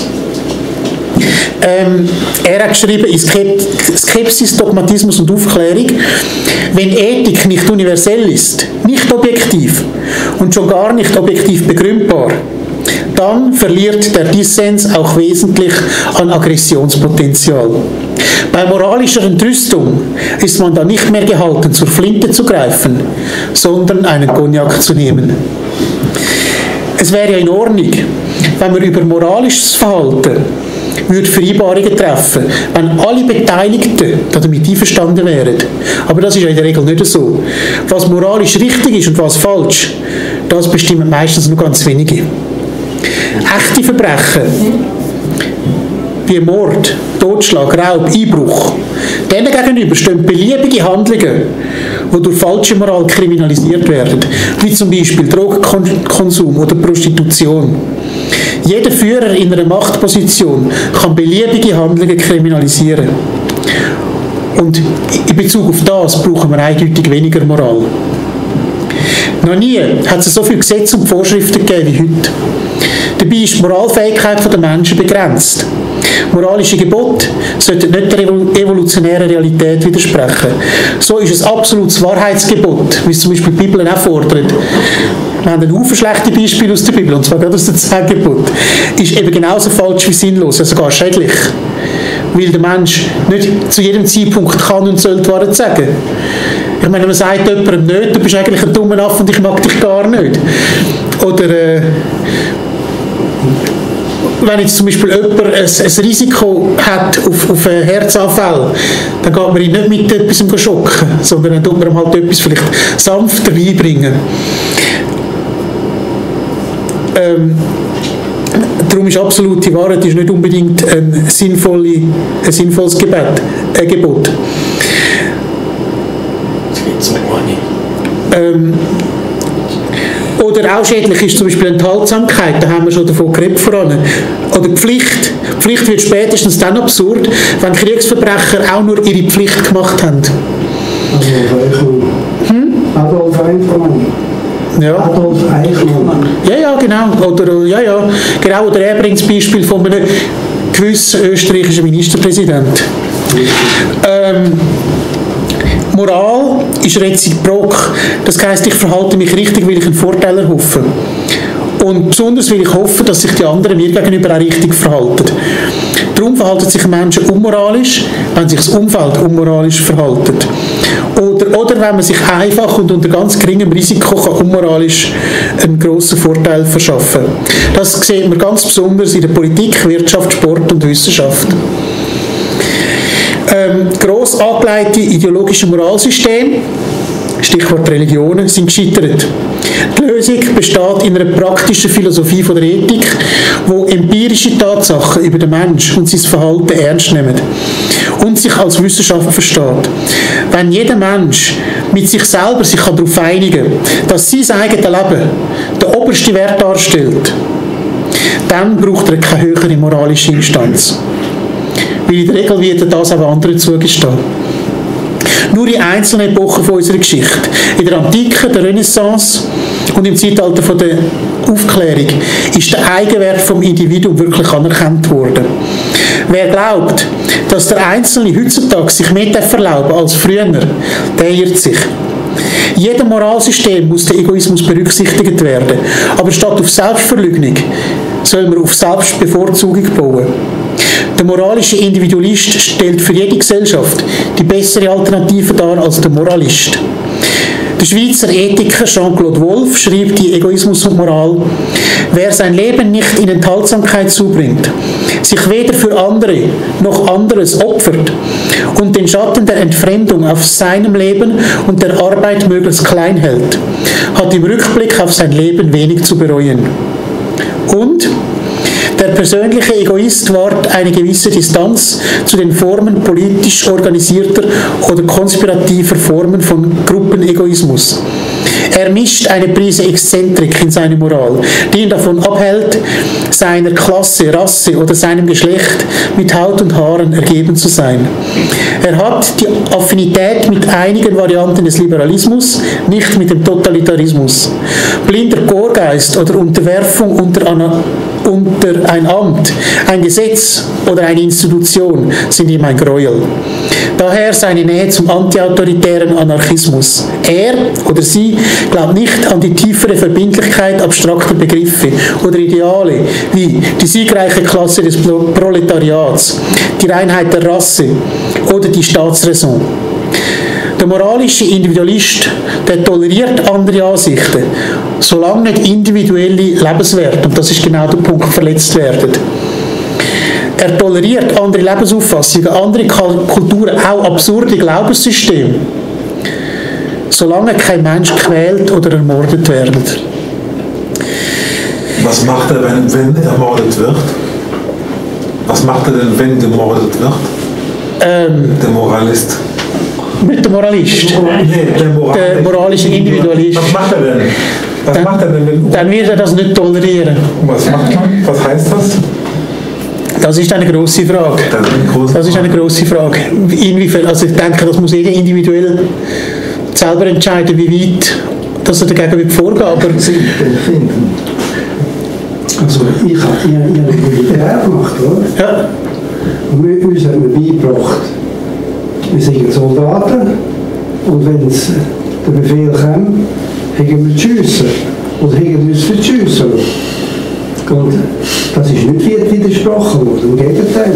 Er hat geschrieben, in Skepsis, Dogmatismus und Aufklärung, wenn Ethik nicht universell ist, nicht objektiv und schon gar nicht objektiv begründbar, dann verliert der Dissens auch wesentlich an Aggressionspotenzial. Bei moralischer Entrüstung ist man dann nicht mehr gehalten, zur Flinte zu greifen, sondern einen Cognac zu nehmen. Es wäre ja in Ordnung, wenn wir über moralisches Verhalten würde Vereinbarungen treffen, wenn alle Beteiligten damit einverstanden wären. Aber das ist ja in der Regel nicht so. Was moralisch richtig ist und was falsch, das bestimmen meistens nur ganz wenige. Echte Verbrechen wie Mord, Totschlag, Raub, Einbruch, denen gegenüber stehen beliebige Handlungen, die durch falsche Moral kriminalisiert werden, wie zum Beispiel Drogenkonsum oder Prostitution. Jeder Führer in einer Machtposition kann beliebige Handlungen kriminalisieren. Und in Bezug auf das brauchen wir eindeutig weniger Moral. Noch nie hat es so viele Gesetze und Vorschriften gegeben wie heute. Dabei ist die Moralfähigkeit der Menschen begrenzt. Moralische Gebote sollten nicht der evolutionären Realität widersprechen. So ist ein absolutes Wahrheitsgebot, wie es zum Beispiel die Bibel auch fordert. Wir haben einen Haufen schlechte Beispiele aus der Bibel, und zwar gerade aus dem 10. Gebot. Ist eben genauso falsch wie sinnlos, also sogar schädlich. Weil der Mensch nicht zu jedem Zeitpunkt kann und soll die Wahrheit sagen. Ich meine, man sagt jemandem nicht, du bist eigentlich ein dummer Affe und ich mag dich gar nicht. Oder wenn jetzt zum Beispiel jemand ein Risiko hat auf einen Herzanfall, dann geht man ihn nicht mit etwas schocken, sondern dann tut man ihm halt etwas vielleicht sanfter beibringen. Darum ist absolute Wahrheit ist nicht unbedingt ein sinnvolles Gebot. Das gibt es auch nicht. Oder auch schädlich ist zum Beispiel Enthaltsamkeit, da haben wir schon davon geredet voran. Oder Pflicht. Pflicht wird spätestens dann absurd, wenn Kriegsverbrecher auch nur ihre Pflicht gemacht haben. Adolf Eichmann. Ja. Adolf Eichmann. Ja, genau. Oder er bringt das Beispiel von einem gewissen österreichischen Ministerpräsident. Moral ist reziprok. Das heisst, ich verhalte mich richtig, weil ich einen Vorteil erhoffe. Und besonders will ich hoffen, dass sich die anderen mir gegenüber auch richtig verhalten. Darum verhalten sich Menschen unmoralisch, wenn sich das Umfeld unmoralisch verhält. Oder wenn man sich einfach und unter ganz geringem Risiko kann unmoralisch einen grossen Vorteil verschaffen kann. Das sieht man ganz besonders in der Politik, Wirtschaft, Sport und Wissenschaft. Gross angelegte ideologische Moralsysteme, Stichwort Religionen, sind gescheitert. Die Lösung besteht in einer praktischen Philosophie von der Ethik, die empirische Tatsachen über den Menschen und sein Verhalten ernst nimmt und sich als Wissenschaft versteht. Wenn jeder Mensch mit sich selber sich darauf einigen kann, dass sein eigenes Leben der oberste Wert darstellt, dann braucht er keine höhere moralische Instanz. Weil in der Regel wird das auch anderen zugestehen. Nur in einzelnen Epochen von unserer Geschichte, in der Antike, der Renaissance und im Zeitalter von der Aufklärung, ist der Eigenwert vom Individuum wirklich anerkannt worden. Wer glaubt, dass der Einzelne heutzutage sich mehr erlauben darf als früher, der irrt sich. In jedem Moralsystem muss der Egoismus berücksichtigt werden, aber statt auf Selbstverleugnung soll man auf Selbstbevorzugung bauen. Der moralische Individualist stellt für jede Gesellschaft die bessere Alternative dar als der Moralist. Der Schweizer Ethiker Jean-Claude Wolff schrieb die Egoismus und Moral: Wer sein Leben nicht in Enthaltsamkeit zubringt, sich weder für andere noch anderes opfert und den Schatten der Entfremdung auf seinem Leben und der Arbeit möglichst klein hält, hat im Rückblick auf sein Leben wenig zu bereuen. Und der persönliche Egoist wahrt eine gewisse Distanz zu den Formen politisch organisierter oder konspirativer Formen von Gruppenegoismus. Er mischt eine Prise Exzentrik in seine Moral, die ihn davon abhält, seiner Klasse, Rasse oder seinem Geschlecht mit Haut und Haaren ergeben zu sein. Er hat die Affinität mit einigen Varianten des Liberalismus, nicht mit dem Totalitarismus. Blinder Chorgeist oder Unterwerfung unter ein Amt, ein Gesetz oder eine Institution sind ihm ein Gräuel. Daher seine Nähe zum antiautoritären Anarchismus. Er oder sie glaubt nicht an die tiefere Verbindlichkeit abstrakter Begriffe oder Ideale wie die siegreiche Klasse des Proletariats, die Reinheit der Rasse oder die Staatsräson. Der moralische Individualist, der toleriert andere Ansichten, solange nicht individuelle Lebenswerte, und das ist genau der Punkt, verletzt werden. er toleriert andere Lebensauffassungen, andere Kulturen, auch absurde Glaubenssysteme, solange kein Mensch quält oder ermordet wird. Was macht er, wenn ermordet wird? Was macht er denn, wenn gemordet wird? Der Moralist. Nicht der Moralist. Nee, der moralische Individualist. Was macht er denn? Dann wird er das nicht tolerieren. Was macht man? Was heißt das? Das ist eine grosse Frage. Das ist eine grosse Frage. Inwiefern, also ich denke, das muss jeder individuell selber entscheiden, wie weit dass er dagegen vorgehen will. Aber also ich habe Militär gemacht, oder? ja. Und uns hat man beigebracht, wir sind Soldaten und wenn es der Befehl kommt, haben wir zu schiessen. Oder haben uns für die Schiessen. Und das ist nicht widersprochen worden, im Gegenteil.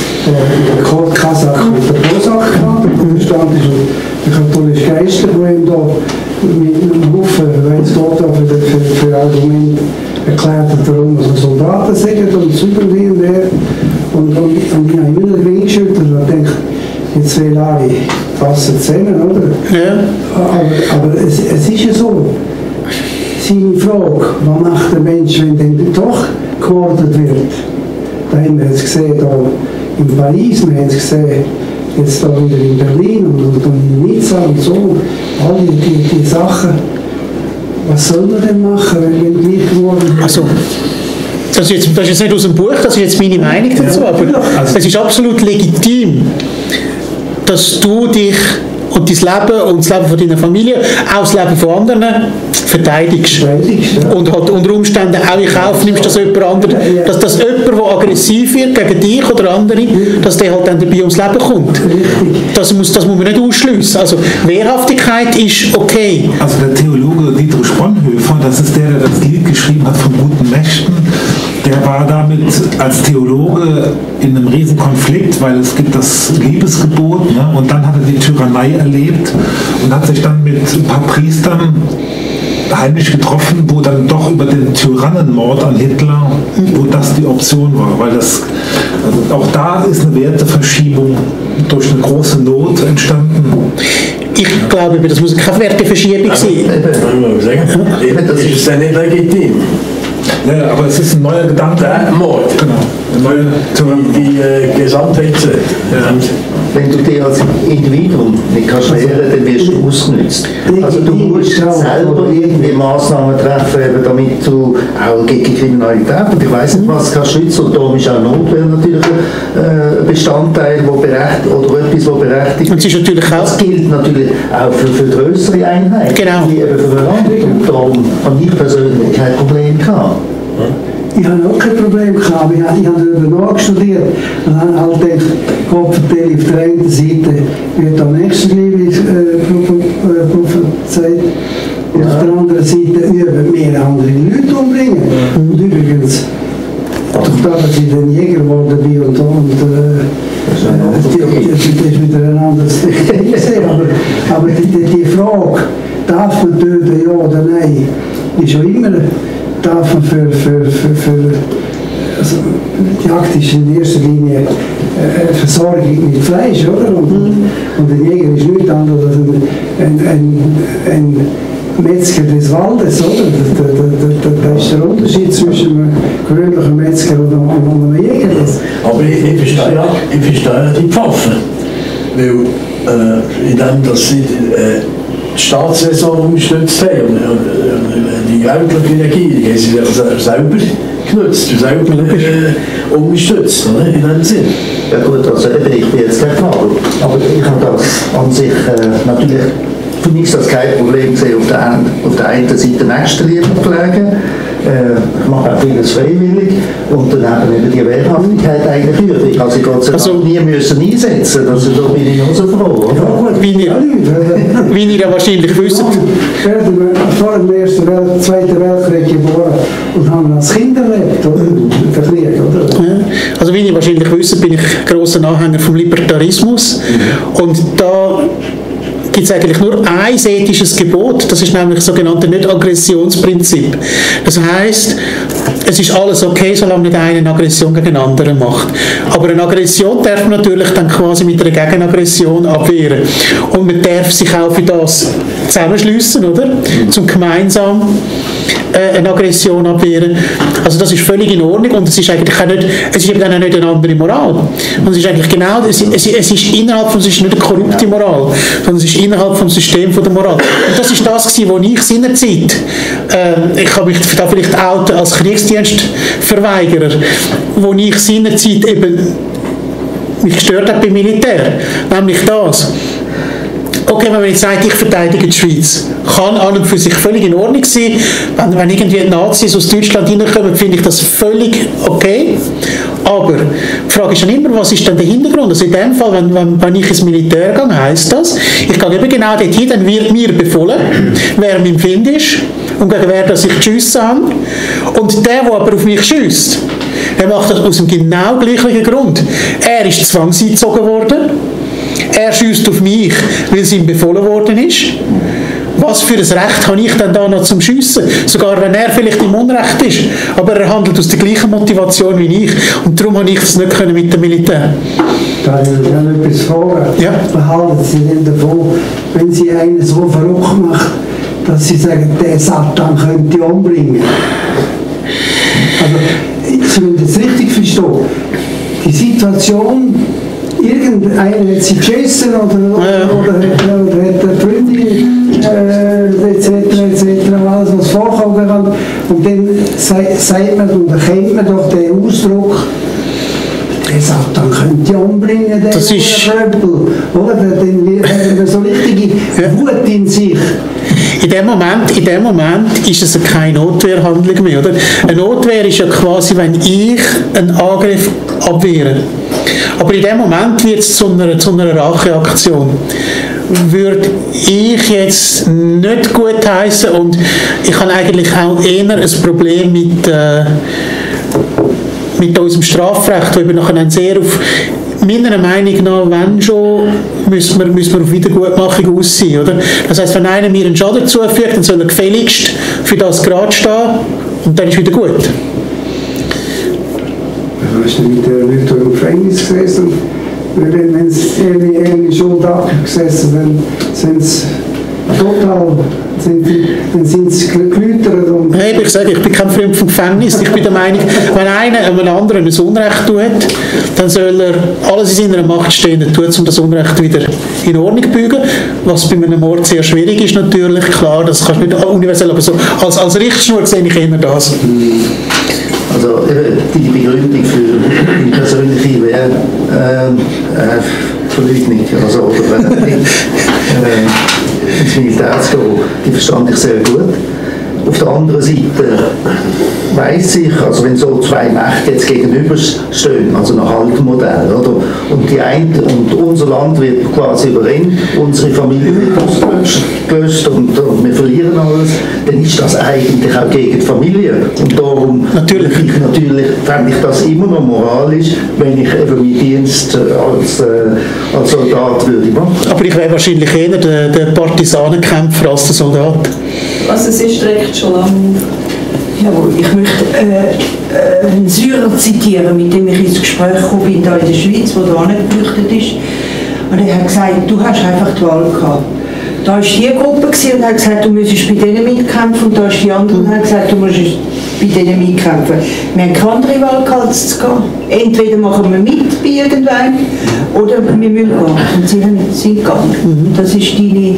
Der Kasach mit der Posach gehabt, der stand ist der katholische Geister, der ihm da mit einem Haufen, wenn es geht, für Argument erklärt hat, warum wir Soldaten sind und so und her. Und ich habe immer den Ring geschüttelt und gedacht, jetzt will alle fassen zusammen, oder? Ja. Aber es ist ja so. Seine Frage, was macht der Mensch, wenn dann doch geordet wird? Da haben wir jetzt gesehen, da in Paris, wir haben es gesehen, jetzt da wieder in Berlin und in Nizza und so. All die Sachen. Was soll man denn machen, wenn gleich geworden wird? Also, das ist jetzt nicht aus dem Buch, das ist jetzt meine Meinung dazu, aber es ist absolut legitim, dass du dich und dein Leben und das Leben von deiner Familie, auch das Leben von anderen verteidigst. Und halt unter Umständen auch in Kauf nimmst, dass jemand anderes, dass jemand, der aggressiv wird gegen dich oder andere, dass der halt dann dabei ums Leben kommt. Das muss man nicht ausschliessen. Also Wehrhaftigkeit ist okay. Also der Theologe Dietrich Bonhoeffer, das ist der das Lied geschrieben hat von guten Mächten, der war damit als Theologe in einem riesen Konflikt, weil es gibt das Liebesgebot, ne? Und dann hat er die Tyrannei erlebt und hat sich dann mit ein paar Priestern heimlich getroffen, wo dann doch über den Tyrannenmord an Hitler, wo das die Option war, weil das, also auch da ist eine Werteverschiebung durch eine große Not entstanden. Ich glaube, das muss keine Werteverschiebung sein. Das ist dann nicht legitim. Ja, aber es ist ein neuer Gedanke. Der Mord. Genau. Die Gesamtheit. Ja. Wenn du dich als Individuum nicht kannst wehren, dann wirst du ausgenutzt. Also du musst selber irgendwie Massnahmen treffen, damit du auch gegen Kriminalität, und ich weiss nicht, was kannst schützen, und darum ist auch Notwehr natürlich ein Bestandteil, wo berechtigt, oder etwas, wo berechtigt und ist. Natürlich auch, das gilt natürlich auch für größere Einheiten, genau. Die eben für Land. Und darum habe ich persönlich kein Problem gehabt. Ich habe auch kein Problem gehabt, ich habe darüber nachgestudiert und habe halt gedacht, Gott vertelle auf der einen Seite wird am Nächstenliebe prophezeit, und auf der anderen Seite üben mehr andere Leute umbringen. Und übrigens, durch das, dass ich den Jäger geworden bin und das ist wieder ein anderes Thema, aber die Frage, darf man töten, ja oder nein, ist schon immer darf man für also die Jagd ist in erster Linie Versorgung mit Fleisch, oder? Und der Jäger ist nichts anderes als ein Metzger des Waldes, oder? Das ist der Unterschied zwischen einem gewöhnlichen Metzger und einem Jäger. Aber ich verstehe die Pfaffen, weil in dem, dass sie die Staatsräson unterstützt haben und die weltliche Regierung haben sie selber genutzt und selber unterstützt, oder? In diesem Sinn. Ja gut, also ich bin jetzt kein Fall, aber ich habe das an sich natürlich für mich das kein Problem gesehen, auf der einen Seite Nächstenliebe pflegen. Ich mache auch vieles freiwillig und dann eben die Wehrhaftigkeit eigentlich übrig. Also ich Gott sei Dank nie müssen einsetzen, also da bin ich auch so froh. Ja, gut, wie ihr ja wahrscheinlich wisst. Vor dem Zweiten Weltkrieg geboren und haben als Kind erlebt, oder? Der Krieg, oder? Ja. Also wie ihr wahrscheinlich wisst, bin ich grosser Anhänger vom Libertarismus und da gibt es eigentlich nur ein ethisches Gebot, das ist nämlich das sogenannte Nicht-Aggressionsprinzip. Das heisst, es ist alles okay, solange nicht einer eine Aggression gegen den anderen macht. Aber eine Aggression darf man natürlich dann quasi mit einer Gegenaggression abwehren. Und man darf sich auch für das zusammenschliessen, oder? Zum gemeinsam eine Aggression abwehren. Also das ist völlig in Ordnung und es ist eigentlich auch nicht, es ist eben dann auch nicht eine andere Moral. Und es ist eigentlich genau, es ist innerhalb von, es ist nicht eine korrupte Moral, sondern es ist innerhalb vom System von der Moral. Und das ist das gewesen, wo ich seinerzeit, ich kann mich da vielleicht outen als Kriegsdienstverweigerer, wo ich seinerzeit eben mich gestört habe beim Militär. Nämlich das. Okay, wenn man jetzt sagt, ich verteidige die Schweiz, kann an und für sich völlig in Ordnung sein. Wenn irgendwie Nazis aus Deutschland reinkommen, finde ich das völlig okay. Aber die Frage ist dann immer, was ist denn der Hintergrund? Also in dem Fall, wenn ich ins Militär gehe, heisst das, ich gehe eben genau dorthin, dann wird mir befohlen, wer mein Feind ist und gegen wer dass ich geschossen habe. Und der aber auf mich schiesst, der macht das aus dem genau gleichen Grund. Er ist zwangseingezogen worden. Er schiesst auf mich, weil es ihm befohlen worden ist. Was für ein Recht habe ich denn da noch zum Schiessen? Sogar wenn er vielleicht im Unrecht ist. Aber er handelt aus der gleichen Motivation wie ich. Und darum habe ich das nicht können mit dem Militär. Da will ich noch etwas fragen. Ja. Behalten Sie denn davon, wenn Sie einen so verrückt macht, dass Sie sagen, der Satan könnte die umbringen? Also, ich will das richtig verstehen. Die Situation, irgendeiner hat sie geschissen oder hat eine Freundin etc. alles was vorkommen kann. Und dann sagt man und erkennt man doch den Ausdruck, der Satan könnte umbringen, der Krempel. Oder? Dann hat man so richtige Wut in sich. In dem Moment ist es keine Notwehrhandlung mehr. Oder? Eine Notwehr ist ja quasi, wenn ich einen Angriff abwehre. Aber in dem Moment wird es zu einer Racheaktion. Würde ich jetzt nicht gut heißen und ich habe eigentlich auch eher ein Problem mit unserem Strafrecht, wo wir nachher sehr auf, meiner Meinung nach, wenn schon, müssen wir auf Wiedergutmachung aussehen, oder? Das heisst, wenn einer mir einen Schaden zufügt, dann soll er gefälligst für das gerade stehen und dann ist wieder gut. Hast du mit den Leuten im Gefängnis gesessen? Wenn sie eine Schuld abgesessen, dann sind sie total, dann sind sie geläutert. Hey, ich sage, ich bin kein Freund vom Gefängnis. Ich bin der Meinung, wenn einer einem anderen ein Unrecht tut, dann soll er alles in seiner Macht Stehende tun, um das Unrecht wieder in Ordnung zu bügen. Was bei einem Mord sehr schwierig ist natürlich, klar, das kannst du nicht universell, aber so als Richtschnur sehe ich immer das. Also die Begründung für die persönliche Verleugnung, also oder ins Militär zu gehen, die verstand ich sehr gut. Auf der anderen Seite weiss ich, also wenn so zwei Mächte jetzt gegenüberstehen, also nach altem Modell, oder? Und die eine, und unser Land wird quasi überrennt, unsere Familie wird ausgelöscht und wir verlieren alles, dann ist das eigentlich auch gegen die Familie. Und darum natürlich fände ich das immer noch moralisch, wenn ich eben meinen Dienst als Soldat würde machen. Aber ich wäre wahrscheinlich eher der Partisanenkämpfer als der Soldat. Also es ist direkt schon lange. Jawohl, ich möchte einen Syrer zitieren, mit dem ich ins Gespräch gekommen bin, hier in der Schweiz, der da geflüchtet ist. Und er hat gesagt, du hast einfach die Wahl gehabt. Da war die Gruppe und hat gesagt, du müsstest bei denen mitkämpfen, und da ist die andere und hat gesagt, du musst bei denen mitkämpfen. Wir haben keine andere Wahl gehabt, als zu gehen. Entweder machen wir mit bei irgendwann oder wir müssen gehen. Und sie sind gegangen. Das ist deine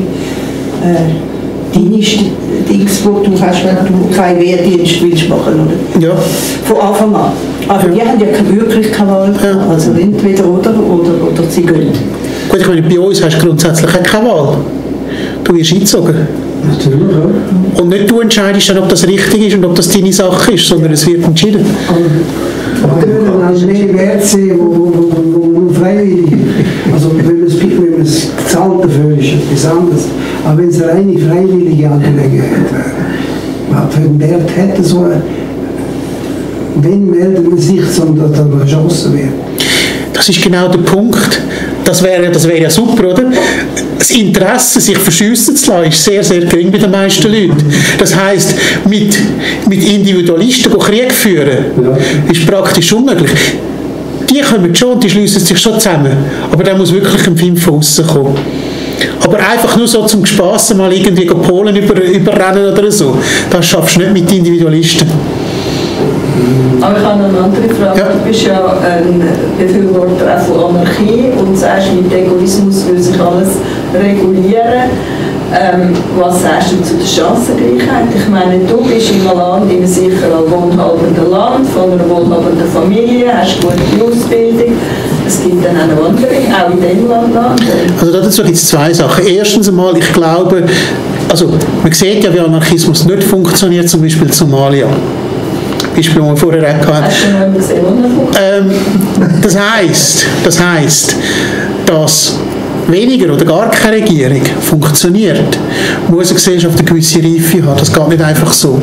Dings, wo du hast, wenn du keinen Wehrdienst willst machen, oder? Ja. Von Anfang an. Aber die haben ja wirklich keine Wahl. Ja. Also entweder oder sie gehen. Gut, ich meine, bei uns hast du grundsätzlich keine Wahl. Du wirst eingezogen. Natürlich, ja. Und nicht du entscheidest dann, ob das richtig ist und ob das deine Sache ist, sondern es wird entschieden. Aber dann mehr Wert sehen, wo freiwillig. Also wenn es gezahlt dafür ist, etwas anderes. Aber wenn es eine reine freiwillige Angelegenheit wäre, was für einen Wert hätte so eine, wenn meldet man sich, sondern dass man erschossen wird? Das ist genau der Punkt. Das wäre ja super, oder? das Interesse, sich verschiessen zu lassen, ist sehr, sehr gering bei den meisten Leuten. Das heisst, mit Individualisten Krieg führen, ist praktisch unmöglich. Die kommen schon, die schliessen sich schon zusammen, aber da muss wirklich ein Film von außen kommen. Aber einfach nur so zum Spassen mal irgendwie Polen überrennen oder so, das schaffst du nicht mit Individualisten. Aber ich habe noch eine andere Frage. Ja. Du bist ja ein Befürworter auch von Anarchie und sagst, mit Egoismus will sich alles regulieren. Was sagst du zu der Chancengleichheit? Ich meine, du bist in einem Land, in einem sicheren, wohlhabenden Land, von einer wohlhabenden Familie, hast gute Ausbildung. Es gibt dann auch andere, auch in dem Land. Also dazu gibt es zwei Sachen. Erstens einmal, ich glaube, also man sieht ja, wie Anarchismus nicht funktioniert, zum Beispiel in Somalia. Beispiel, das wir vorher hatten. Hast du noch einmal gesehen, wo das heisst, dass weniger oder gar keine Regierung funktioniert, muss eine Gesellschaft eine gewisse Reife haben. Das geht nicht einfach so.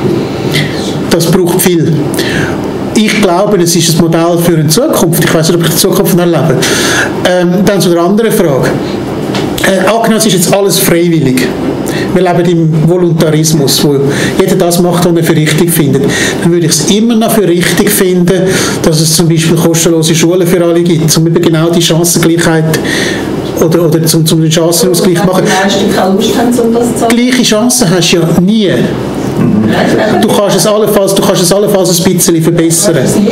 Das braucht viel. Ich glaube, es ist ein Modell für eine Zukunft. Ich weiß nicht, ob ich die Zukunft erlebe. Dann zu der anderen Frage. Angenommen, es ist jetzt alles freiwillig. Wir leben im Voluntarismus, wo jeder das macht, was er für richtig findet. Dann würde ich es immer noch für richtig finden, dass es zum Beispiel kostenlose Schulen für alle gibt, um eben genau die Chancengleichheit oder zum den Chancenausgleich machen. Gleiche Chancen hast du ja nie. Du kannst es allenfalls ein bisschen verbessern.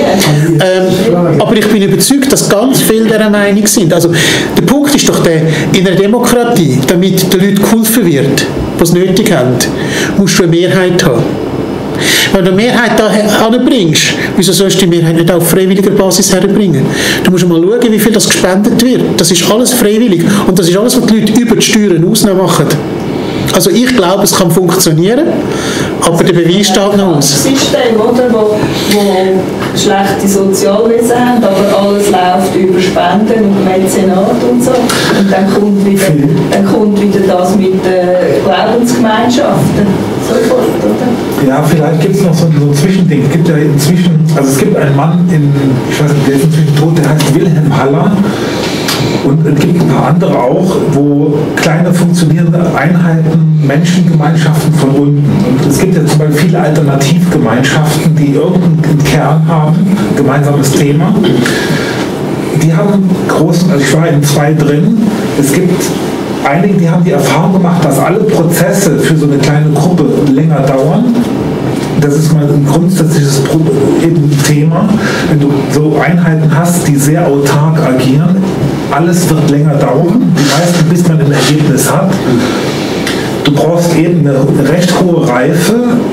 Aber ich bin überzeugt, dass ganz viele dieser Meinung sind. Also, der Punkt ist doch der, in einer Demokratie, damit den Leuten geholfen wird, die es nötig haben, musst du eine Mehrheit haben. Wenn du eine Mehrheit da herbringst, wieso sollst du die Mehrheit nicht auf freiwilliger Basis herbringen? Du musst mal schauen, wie viel das gespendet wird. Das ist alles freiwillig. Und das ist alles, was die Leute über die Steuern ausmachen. Also ich glaube, es kann funktionieren, aber der Beweis steht noch aus. Das System, oder, wo schlechte Sozialwesen haben, aber alles läuft über Spenden und Mäzenat und so. Und dann kommt wieder das mit Glaubensgemeinschaften. Sofort, oder? Ja, vielleicht gibt es noch so ein Zwischending. Es gibt ja inzwischen, also es gibt einen Mann ich weiß nicht, der ist inzwischen tot, der heißt Wilhelm Haller. Und es gibt ein paar andere auch, wo kleine funktionierende Einheiten, Menschengemeinschaften von unten. Und es gibt ja zum Beispiel viele Alternativgemeinschaften, die irgendeinen Kern haben, gemeinsames Thema. Die haben großen, also ich war in 2 drin, es gibt einige, die haben die Erfahrung gemacht, dass alle Prozesse für so eine kleine Gruppe länger dauern. Das ist mal ein grundsätzliches Thema. Wenn du so Einheiten hast, die sehr autark agieren, alles wird länger dauern, die meisten, bis man ein Ergebnis hat. Du brauchst eben eine recht hohe Reife.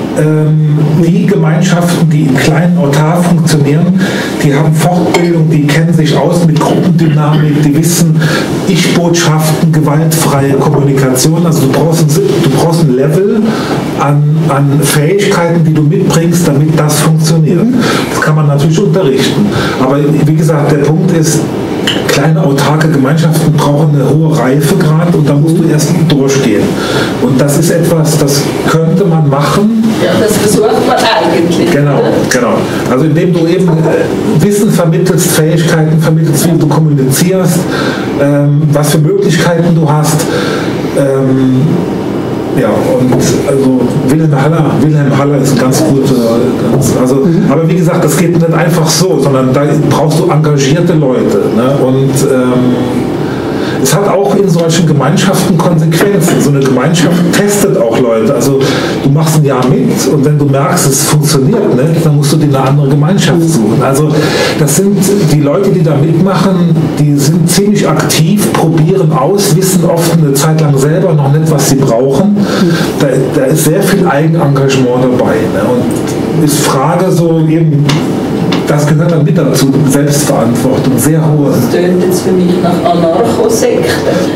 Die Gemeinschaften, die in kleinen autark funktionieren, die haben Fortbildung, die kennen sich aus mit Gruppendynamik, die wissen Ich-Botschaften, gewaltfreie Kommunikation. Also du brauchst ein Level an Fähigkeiten, die du mitbringst, damit das funktioniert. Das kann man natürlich unterrichten. Aber wie gesagt, der Punkt ist, kleine autarke Gemeinschaften brauchen eine hohe Reifegrad und da musst du erst durchgehen. Und das ist etwas, das könnte man machen. Ja, das versucht man eigentlich. Genau. Also indem du eben Wissen vermittelst, Fähigkeiten vermittelst, wie du kommunizierst, was für Möglichkeiten du hast. Ja, und also Wilhelm Haller ist ein ganz guter, aber wie gesagt, das geht nicht einfach so, sondern da brauchst du engagierte Leute. Ne? Und es hat auch in solchen Gemeinschaften Konsequenzen. So eine Gemeinschaft testet auch Leute. Also du machst ein Jahr mit und wenn du merkst, es funktioniert nicht, dann musst du dir eine andere Gemeinschaft suchen. Also das sind die Leute, die da mitmachen, die sind ziemlich aktiv, probieren aus, wissen oft eine Zeit lang selber noch nicht, was sie brauchen. Da ist sehr viel Eigenengagement dabei. Ne? Und ist Frage so eben, das gehört dann mit dazu, Selbstverantwortung, sehr hohe. Das tönt jetzt für mich nach Anarchosekte.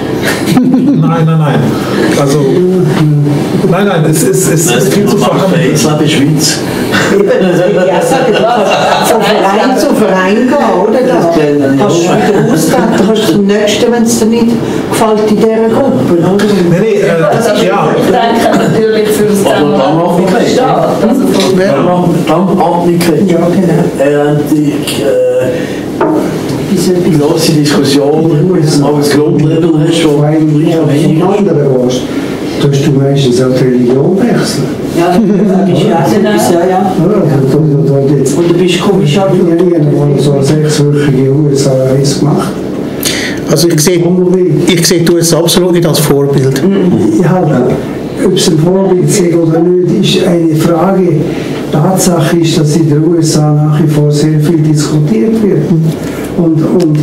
Nein. Also, nein, es ist viel zu verhandeln. Ich glaube, in der Schweiz. Ja, von Verein zu Verein gehen, oder? Da hast du wieder austreten, hast du zum Nächsten, wenn es dir nicht gefällt in dieser Gruppe, oder? Nee, ja. Ich denke natürlich für das Thema vom Staat. Dann Abhängigkeit. Ja, genau. grosse Diskussionen, aber das Grundlevel hast du vor allem vom anderen gehst, tust du meistens auch die Religion wechseln. Ja, das ist ja auch so etwas, ja. Und du bist komisch an. Ich habe so 6-wöchige USA-Reise gemacht. Also ich sehe du es absolut nicht als Vorbild. Ja, ob es ein Vorbild ist oder nicht, ist eine Frage. Tatsache ist, dass in den USA nach wie vor sehr viel diskutiert wird und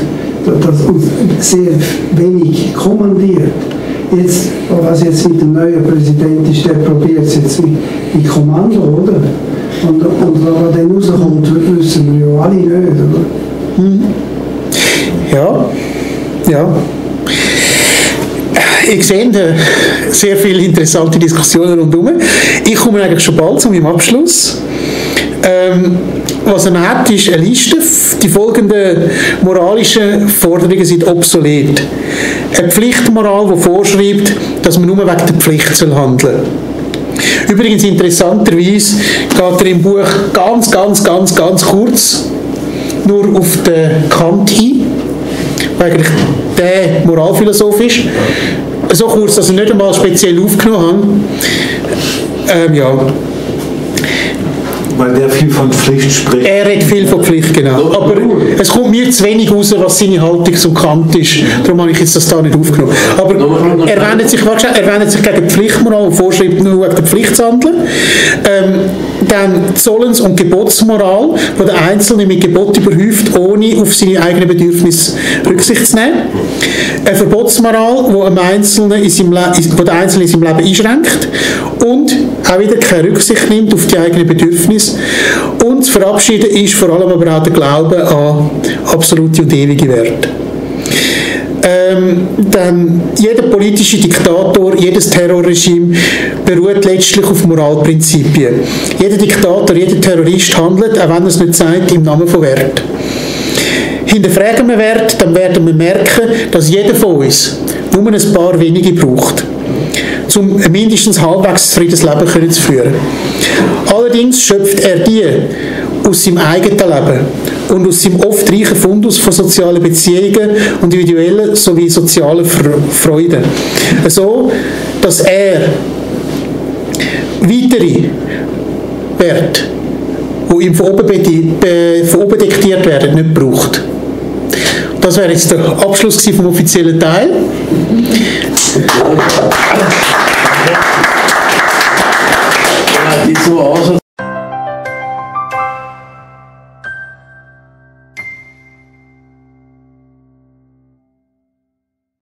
sehr wenig kommandiert. Jetzt, was jetzt mit dem neuen Präsidenten ist, der probiert es jetzt mit Kommando, oder? Und was dann rauskommt, wissen wir ja alle nicht, oder? Ja. Ich sehe sehr viele interessante Diskussionen rundherum. Ich komme eigentlich schon bald zu meinem Abschluss. Was er hat, ist eine Liste. Die folgenden moralischen Forderungen sind obsolet. Eine Pflichtmoral, die vorschreibt, dass man nur wegen der Pflicht handeln soll. Übrigens interessanterweise geht er im Buch ganz kurz nur auf den Kant ein, weil eigentlich der Moralphilosoph ist. So kurz, dass ich nicht einmal speziell aufgenommen habe. Weil der viel von Pflicht spricht. Er redet viel von Pflicht, genau. Aber es kommt mir zu wenig raus, was seine Haltung zum Kant ist. Darum habe ich jetzt das da nicht aufgenommen. Aber er wendet sich gegen die Pflichtmoral und vorschreibt nur wegen der Pflicht zu handeln. Dann die Sollens- und Gebotsmoral, wo der Einzelne mit Gebot überhäuft, ohne auf seine eigenen Bedürfnisse Rücksicht zu nehmen. Eine Verbotsmoral, wo der Einzelne in seinem Leben einschränkt und auch wieder keine Rücksicht nimmt auf die eigenen Bedürfnisse. Und das Verabschieden ist vor allem aber auch der Glaube an absolute und ewige Werte. Dann jeder politische Diktator, jedes Terrorregime beruht letztlich auf Moralprinzipien. Jeder Diktator, jeder Terrorist handelt, auch wenn er es nicht sagt, im Namen von Wert. Hinterfragen wir Wert, dann werden wir merken, dass jeder von uns nur ein paar wenige braucht, um ein mindestens halbwegs zufriedenes Leben zu führen. Allerdings schöpft er die aus seinem eigenen Leben und aus seinem oft reichen Fundus von sozialen Beziehungen und individuellen sowie sozialen Freuden. So, dass er weitere Werte, die ihm von oben diktiert werden, nicht braucht. Das wäre jetzt der Abschluss vom offiziellen Teil. Die so